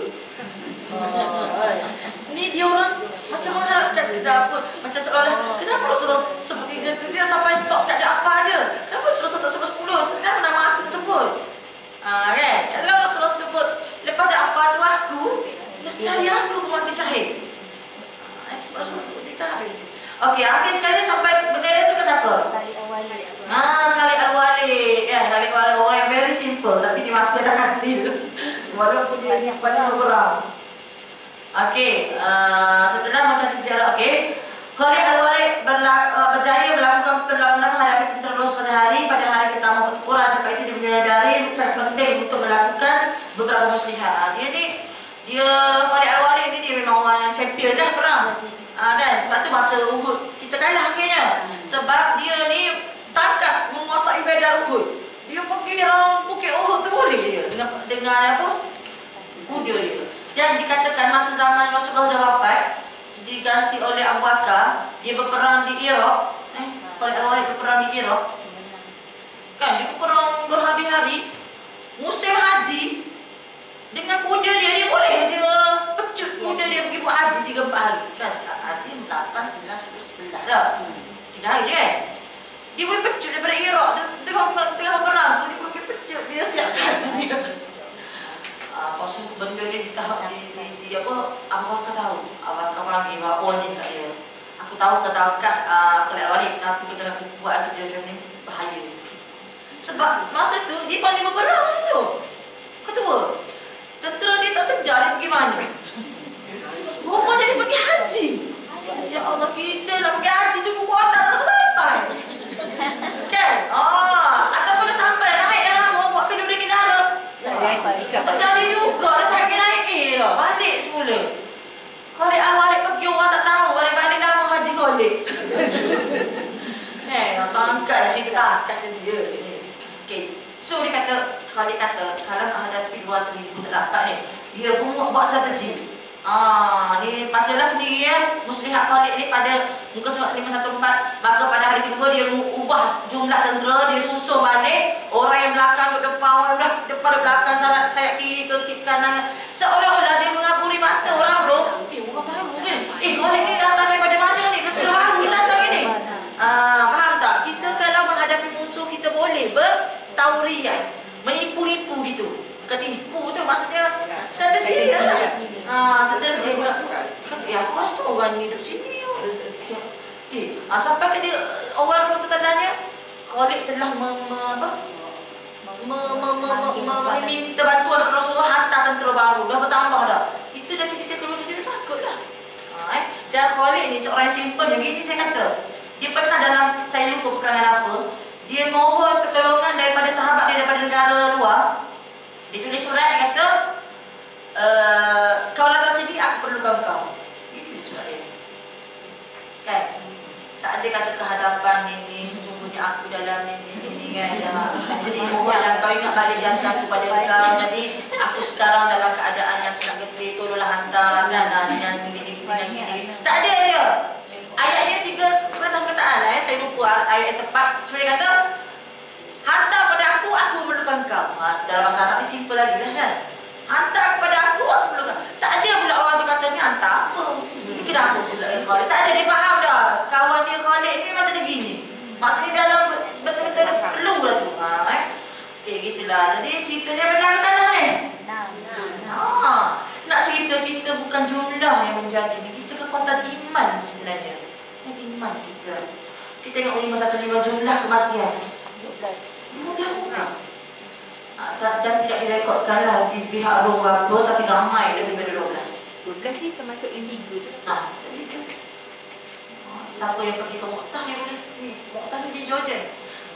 A: 3. Ni dia orang macam mengharapkan kenapa, macam seolah kenapa Rasulullah sebut 3 tu, dia sampai stop kat Ja'far je. Kenapa Rasulullah tak sebut 10? Kenapa nama aku tersebut? Kan? Kalau Rasulullah sebut lepas Ja'far tu aku, nescaya aku pun mati syahid. Sebab Rasulullah sebut 3 habis. Okey, habis sekali sampai bendera tu ke siapa?
C: Khalid Al-Walid.
A: Khalid Al-Walid. Khalid Al-Walid orang yang very simple tapi dia mati tak katil. Walaupun dia banyak orang. Okey, setelah makan sejarah, okey. Khalid Al-Walid berjaya melakukan perlawanan menghadapi tentera Ros pada hari pertama pertempuran. Sebab itu dia menyadari sangat penting untuk melakukan beberapa muslihat. Dia Khalid Al-Walid ni dia memang orang yang champion lah perang. Kan? Sebab tu masa Uhud kita kalah akhirnya. Sebab dia ni takas menguasai medan Uhud. Dia pergi dalam bukit Uhud tu boleh dia dengan apa? Kuda dia. Dan dikatakan masa zaman Rasulullah dah wafat, diganti oleh Abu Bakar, dia berperang di Iraq. Khalid Al-Walid berperang di Iraq. Kan dia berperang berhari-hari. Musim haji, dengan kuda dia boleh dia pecut kuda dia pergi buat haji 3-4 hari. Kan haji 8, 9, 10, 11 dah. 3 hari je kan. Dia boleh pecut daripada Iraq tengah berperang tu, dia boleh pecut, dia siap haji dia. Lepas tu benda ni ditahap di apa, Abu Bakar tahu. Abu Bakar panggil bapon ni kat dia. Aku tahu kata kas Khalid Al-Walid, tapi kau jangan buat kerja macam ni, bahaya. Sebab masa tu dia paling berperang masa tu. Ketua tentera dia tak sedar dia pergi mana. Rupanya dia pergi haji. Ya Allah, kita nak pergi haji tu buat tak sampai-sampai. Kan? Ataupun dah sampai, naik dalam buat kenduri-kendara. Tak jadi juga, dah sampai naik dah. Balik semula. Khalid Al-Walid pergi, orang tak tahu. Balik-balik nama Haji Khalid. Angkat dah cerita atas dia. Okay. So dia kata, Khalid kata, kalau nak hadapi 200,000 tak dapat ni, dia pun buat strategi. Ni bacalah sendiri ya, muslihat Khalid ni pada muka surat 514. Maka pada hari kedua dia ubah jumlah tentera, dia susun balik. Orang yang belakang duduk depan, orang yang depan duduk belakang, sayap kiri ke kanan. Seolah-olah dia mengaburi mata orang bro. Orang baru kan? Khalid ni datang daripada mana ni? Tentera baru datang ni. Faham tak? Kita kalau menghadapi musuh, kita boleh taurian, menipu-nipu gitu. Bukan tipu tu maksudnya strategi lah. Strategi pula. Kata, aku rasa orang ni duduk sini. Sampai ke dia, orang pun tanya, Khalid telah meminta bantuan kepada Rasulullah, hantar tentera baru. Dah bertambah dah. Itu dari segi psikologi dia takut lah. Dan Khalid ni seorang yang simple je. Gini saya kata, dia pernah dalam, saya lupa peperangan apa, dia mohon pertolongan daripada sahabat dia daripada negara luar. Dia tulis surat, dia kata, kau datang sini, aku perlukan kau. Itu surat dia. Kan? Tak ada kata kehadapan ini, sesungguhnya aku dalam ini kan. Jadi mohonlah kau ingat balik jasa aku pada kau. Jadi aku sekarang dalam keadaan yang sangat getih, tolonglah hantar dan dengan ini. Tak ada dia. Ayat dia 3 perkataan lah saya lupa ayat yang tepat. Cuma dia kata, hantar pada aku memerlukan kau. Dalam bahasa Arab ni simple lagi lah kan. Hantar kepada aku memerlukan. Tak ada pula orang tu kata ni hantar apa. Kenapa pula Khalid? Tak ada, dia faham dah. Kawan dia Khalid ni macam dia gini. Maksudnya dalam betul-betul perlu lah tu. Okay, gitulah. Jadi ceritanya benar tanah ni. Nak cerita kita bukan jumlah yang menjadi ni. Kita kekuatan iman sebenarnya. Iman kita. Kita tengok 515 jumlah kematian 12 orang. Dan tidak direkodkan lah di pihak Rom apa, tapi ramai lebih daripada
B: 12 ni termasuk yang 3 tu.
A: Siapa yang pergi ke Muqtah ni boleh? Muqtah ni di Jordan.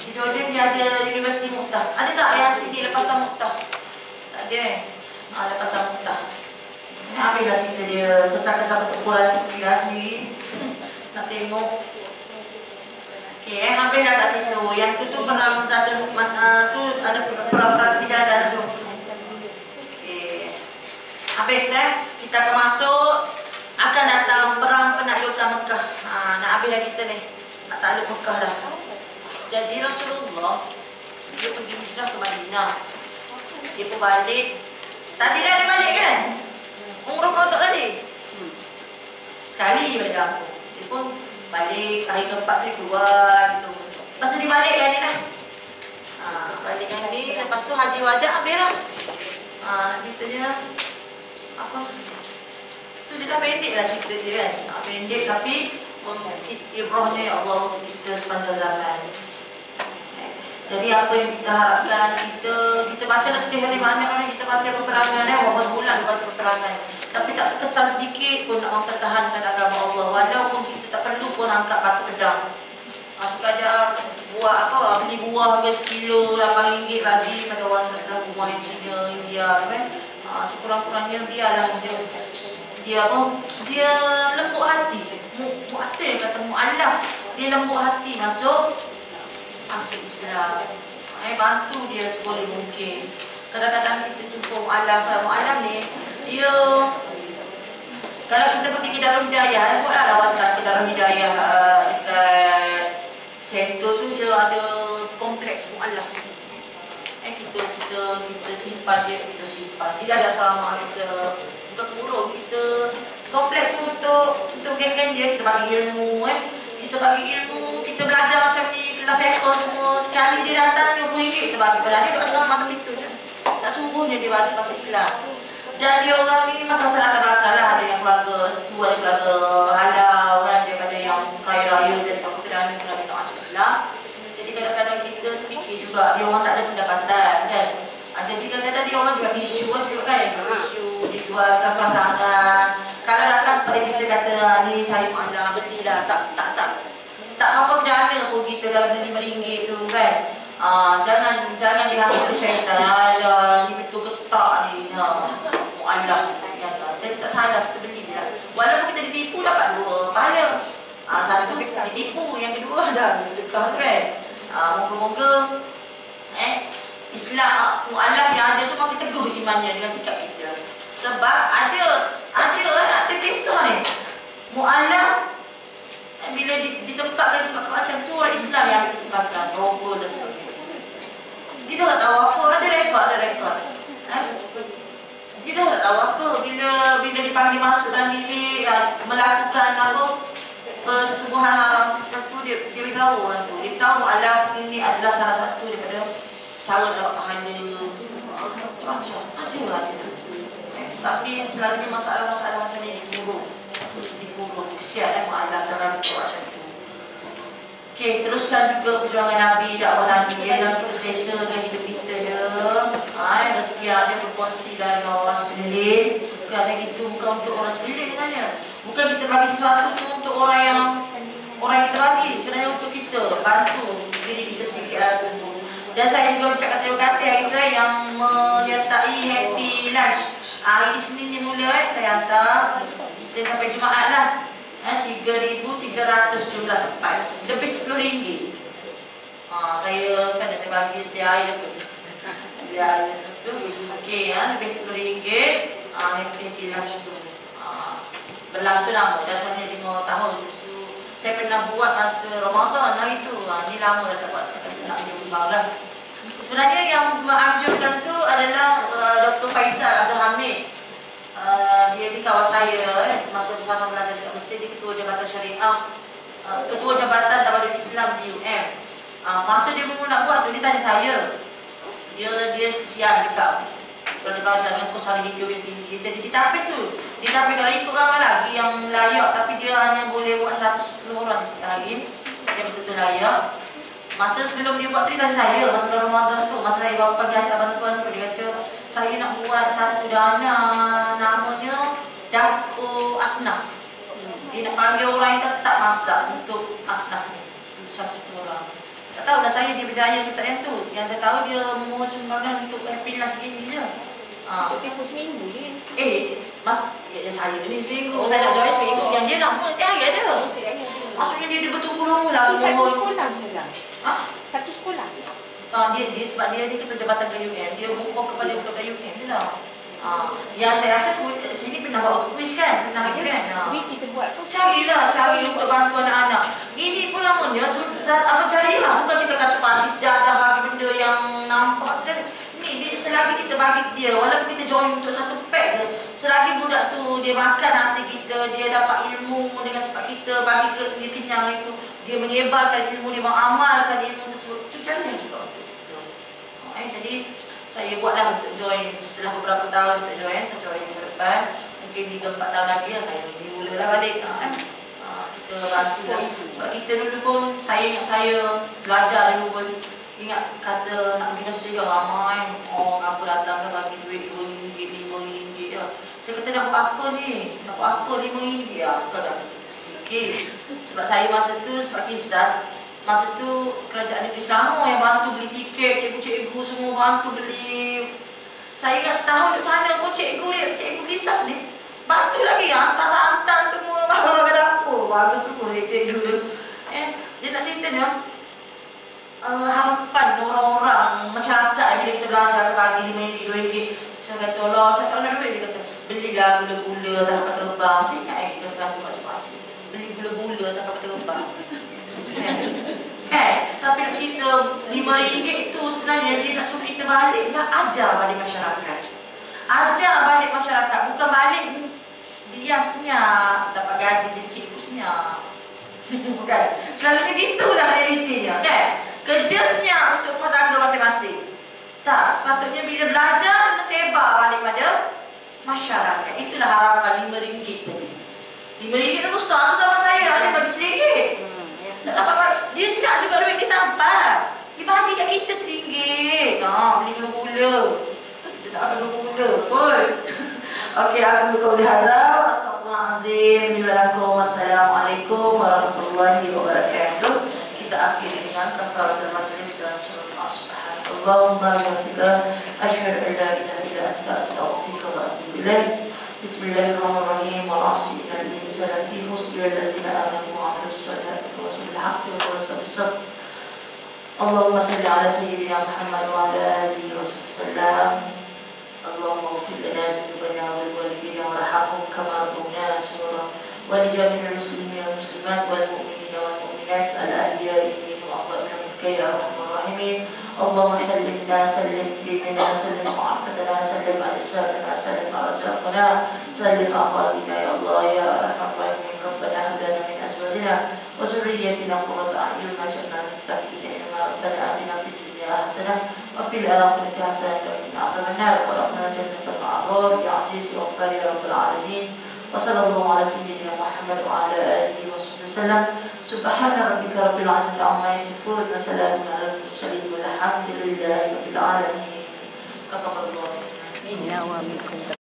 A: Di Jordan dia ada Universiti Muqtah. Ada tak yang sini lepasan Muqtah? Tak ada. Lepasan Muqtah. Ini habislah cerita dia. Kesan-kesan pertempuran kita sendiri. Nak tengok. Okey, hampir dah kat situ. Yang tu perang satu tu ada perang-perang penjajahan tu. Okey. Habis kita akan masuk, akan datang perang penaklukan Mekah. Nak habis dah kita ni. Nak takluk Mekah dah. Jadi Rasulullah dia pergi hijrah ke Madinah. Dia pun balik. Tadi dah dia balik kan? Umrah kodok tadi. Sekali balik kampung. Dia pun balik, hari keempat dia keluar gitu. Lepas tu dia balik kan ni dah. Balik kan ni, lepas tu haji wada habis lah. Nak cerita dia apa? Tu je dah pendek lah cerita dia kan. Pendek tapi ibrahnya ya Allah untuk kita sepanjang zaman. Jadi apa yang kita harapkan, kita baca letih dari mana kita baca peperangan walaupun bulan baca peperangan, tapi tak terkesan sedikit pun nak mempertahankan agama Allah, walaupun kita tak perlu pun angkat batu pedang. Sekadar buat apa, beli buah harga sekilo RM8 bagi pada orang sebelah buah di China, India kan. Sekurang-kurangnya biarlah dia lembut hati. Mu'atta yang kata mu'allaf, dia lembut hati masuk Islam. Bantu dia seboleh mungkin. Kadang-kadang kita jumpa mu'alaf ni, dia kalau kita pergi ke Darul Hidayah, buatlah lawatan ke Darul Hidayah dekat Sentul tu, dia ada kompleks mu'alaf sikit. Kita simpan dia, kita simpan. Tidak ada sama kita untuk kurung, kita kompleks tu untuk geng-geng dia, kita bagi ilmu kita bagi ilmu, kita belajar macam ni, kelas ekor semua. Sekali dia datang RM20 kita bagi pada dia, tak selama macam itu je. Tak sungguhnya dia bagi pasal Islam. Dan dia orang ni masalah belakang lah. Ada yang keluarga setu, ada keluarga halau kan, daripada yang kaya raya jadi perdana pula minta masuk Islam. Jadi kadang-kadang kita terfikir juga dia orang tak ada pendapatan kan. Jadi kadang-kadang dia orang jual tisu kan, tisu dia jual kerapah tangan. Kalau datang pada kita kata ni saya malah belilah, tak apa jana pun kita dalam RM5 tu kan. Jangan dihasut oleh syaitan. Alah ni betul ketak ni. Mu'alaf. Jadi tak salah kita beli lah. Walaupun kita ditipu dapat dua pahala. Satu ditipu, yang kedua dah sedekah kan. Moga-moga Islam mu'alaf yang ada tu makin teguh imannya dengan sikap kita. Sebab ada kisah ni. Mu'alaf bila ditempatkan di tempat macam tu, orang Islam yang ambil kesempatan, rogol dan sebagainya. Kita tak tahu apa, ada rekod. Kita tak tahu apa bila dipanggil masuk dalam bilik melakukan apa persetubuhan haram tu, dia beritahu orang tu. Dia beritahu mu'alaf ini adalah salah satu daripada cara dapat pahala. Macam-macam ada. Tapi selalunya masalah-masalah macam ni dikurung. Kesian mu'alaf dalam buat macam tu. Okey, teruskan juga perjuangan Nabi, dakwah Nabi. Jangan kita selesa dengan hidup kita je. Rezeki ada berkongsi dari orang sekeliling. Kerana itu bukan untuk orang sekeliling sebenarnya. Bukan kita bagi sesuatu tu untuk orang yang kita bagi. Sebenarnya untuk kita bantu diri kita sedikit lagi. Dan saya juga ucapkan terima kasih hari tu yang menyertai happy lunch. Hari Isnin ni mula saya hantar Isnin sampai Jumaat lah. 3,300 jumlah tempat. Lebih RM10. Saya bagi dia air tu. Dia air tu. Okey, lebih RM10. Happy lunch tu. Berlangsung lama. Dah sebenarnya 5 tahun. So, saya pernah buat masa Ramadan hari tu. Ni lama dah tak buat. Saya nak menyumbang lah. Sebenarnya yang menganjurkan tu adalah Dr. Faisal Abdul Hamid. Dia di kawan saya masa bersama belajar di Mesir, dia ketua Jabatan Syariah, ketua Jabatan Tabadat Islam di UM. Masa dia nak buat tu, dia tanya saya, dia kesian dekat belajar dengan kos hari hidup yang tinggi. Jadi ditapis tu, kalau ikut ramai lagi yang layak, tapi dia hanya boleh buat 110 orang setiap hari yang betul-betul layak. Masa sebelum dia buat tu, dia tanya saya, masa bulan Ramadan tu, masa saya bawa pagi hantar bantuan tu, dia kata saya nak buat satu dana namanya Dapur Asnaf. Dia nak panggil orang yang tetap masak untuk Asnaf ni, 110 orang. Tak tahulah saya dia berjaya ke tak yang tu. Yang saya tahu dia memohon sumbangan untuk Happy Last ini je.
B: Untuk tempoh seminggu je.
A: Saya ni seminggu. Saya nak join seminggu. Yang dia nak tiap hari ada. Maksudnya dia bertunggu-tunggu lah.
B: Satu sekolah Ustazah? Satu sekolah?
A: Dia sebab dia ni ketua jabatan KUM. Dia move kepada ketua KUM je lah. Yang saya rasa sini pernah buat kuis kan? Pernah kan?
B: Kuis kita buat pun.
A: Cari untuk bantu anak-anak. Ini pun namanya cari lah. Bukan kita kata bagi sejadah, bagi benda yang nampak tu. Ni selagi kita bagi dia, walaupun kita join untuk satu pack je, selagi budak tu dia makan nasi kita, dia dapat ilmu dengan sebab kita bagi dia kenyang itu, dia menyebarkan ilmu, dia mengamalkan ilmu tersebut, itu jangan juga untuk kita. Jadi saya buatlah untuk join. Setelah beberapa tahun saya join ke depan. Mungkin 3-4 tahun lagi saya dimulalah balik. Kita bantu lah. Sebab kita dulu pun, saya belajar dulu pun, ingat kata nak pergi Australia ramai orang apa datang bagi duit RM2, RM5 ya. Saya kata nak buat apa ni? Nak buat apa RM5 ya? Bukan nak sikit. Sebab saya masa tu, sebab kisah masa tu kerajaan negeri Selangor yang bantu beli tiket, cikgu-cikgu semua bantu beli. Saya ingat setahun duduk sana pun cikgu kisah ni bantu lagi, hantar semua bawa ke dapur. Bagus semua cikgu tu. Jadi nak ceritanya harapan orang-orang masyarakat bila kita belajar bagi RM5, RM2, saya kata Allah, saya tak nak duit. Dia kata belilah gula-gula tak dapat terbang. Saya ingat kita kata macam-macam, beli gula-gula tak dapat terbang. Tapi nak cerita RM5 itu sebenarnya dia nak suruh kita balik, nak ajar balik masyarakat. Ajar balik masyarakat, bukan balik diam senyap, dapat gaji jadi cikgu senyap. Bukan. Selalunya gitulah realitinya, kan? Kerja senyap untuk rumah tangga masing-masing. Tak, sepatutnya bila belajar kita sebar balik pada masyarakat. Itulah harapan RM5 tadi. RM5 itu besar tu sama saya, ada bagi RM1. Tak dapat bagi. Dia tidak juga duit dia sampai. Dia bagi kat kita RM1. Beli gula-gula. Kita tak akan gula-gula pun. Okey, aku buka boleh hazard. Astagfirullahaladzim. Assalamualaikum warahmatullahi wabarakatuh. Kita akhiri dengan kafaratul majlis dan surat al-asbahan. Allahumma ghafirlah. Asyhadu an la ilaha illa anta astaghfiruka wa atubu ilaik. Bismillahirrahmanirrahim. Wal 'asri innal insana lafi khusr illa allazina amanu wa 'amilus solihati wa tawasaw bil haqqi wa tawasaw bis sabr. Allahumma salli ala sayyidina Muhammad wa ala alihi wa sallam. Allahumma ighfir lana dhunubana wal walidina warhamhum kama rabbawna saghira wa li jami'il muslimina wal muslimat wal mu'minina wal mu'minat al ahya'i minhum wa amwatihim ya arhamar rahimin. Allahumma sallimna sallim dinana sallim mu'afatana sallim al-islamana sallim al-razaqana sallim akhatina ya Allah ya arhamar rahimin. Rabbana hab lana min azwajina wa dhurriyyatina qurrata a'yun waj'alna lil muttaqina imama. Rabbana atina fid dunya hasanah wa fil akhirati hasanah wa qina adhaban nar. Wa rabbana jannatal ma'rur ya aziz ya ghaffar ya rabbal alamin. Wa sallallahu ala sayyidina Muhammad wa ala alihi wa sallam. Subhana rabbika rabbil izzati amma yasifun wa salamun alal mursalin walhamdulillahi rabbil alamin. Taqabbalallahu minna wa minkum.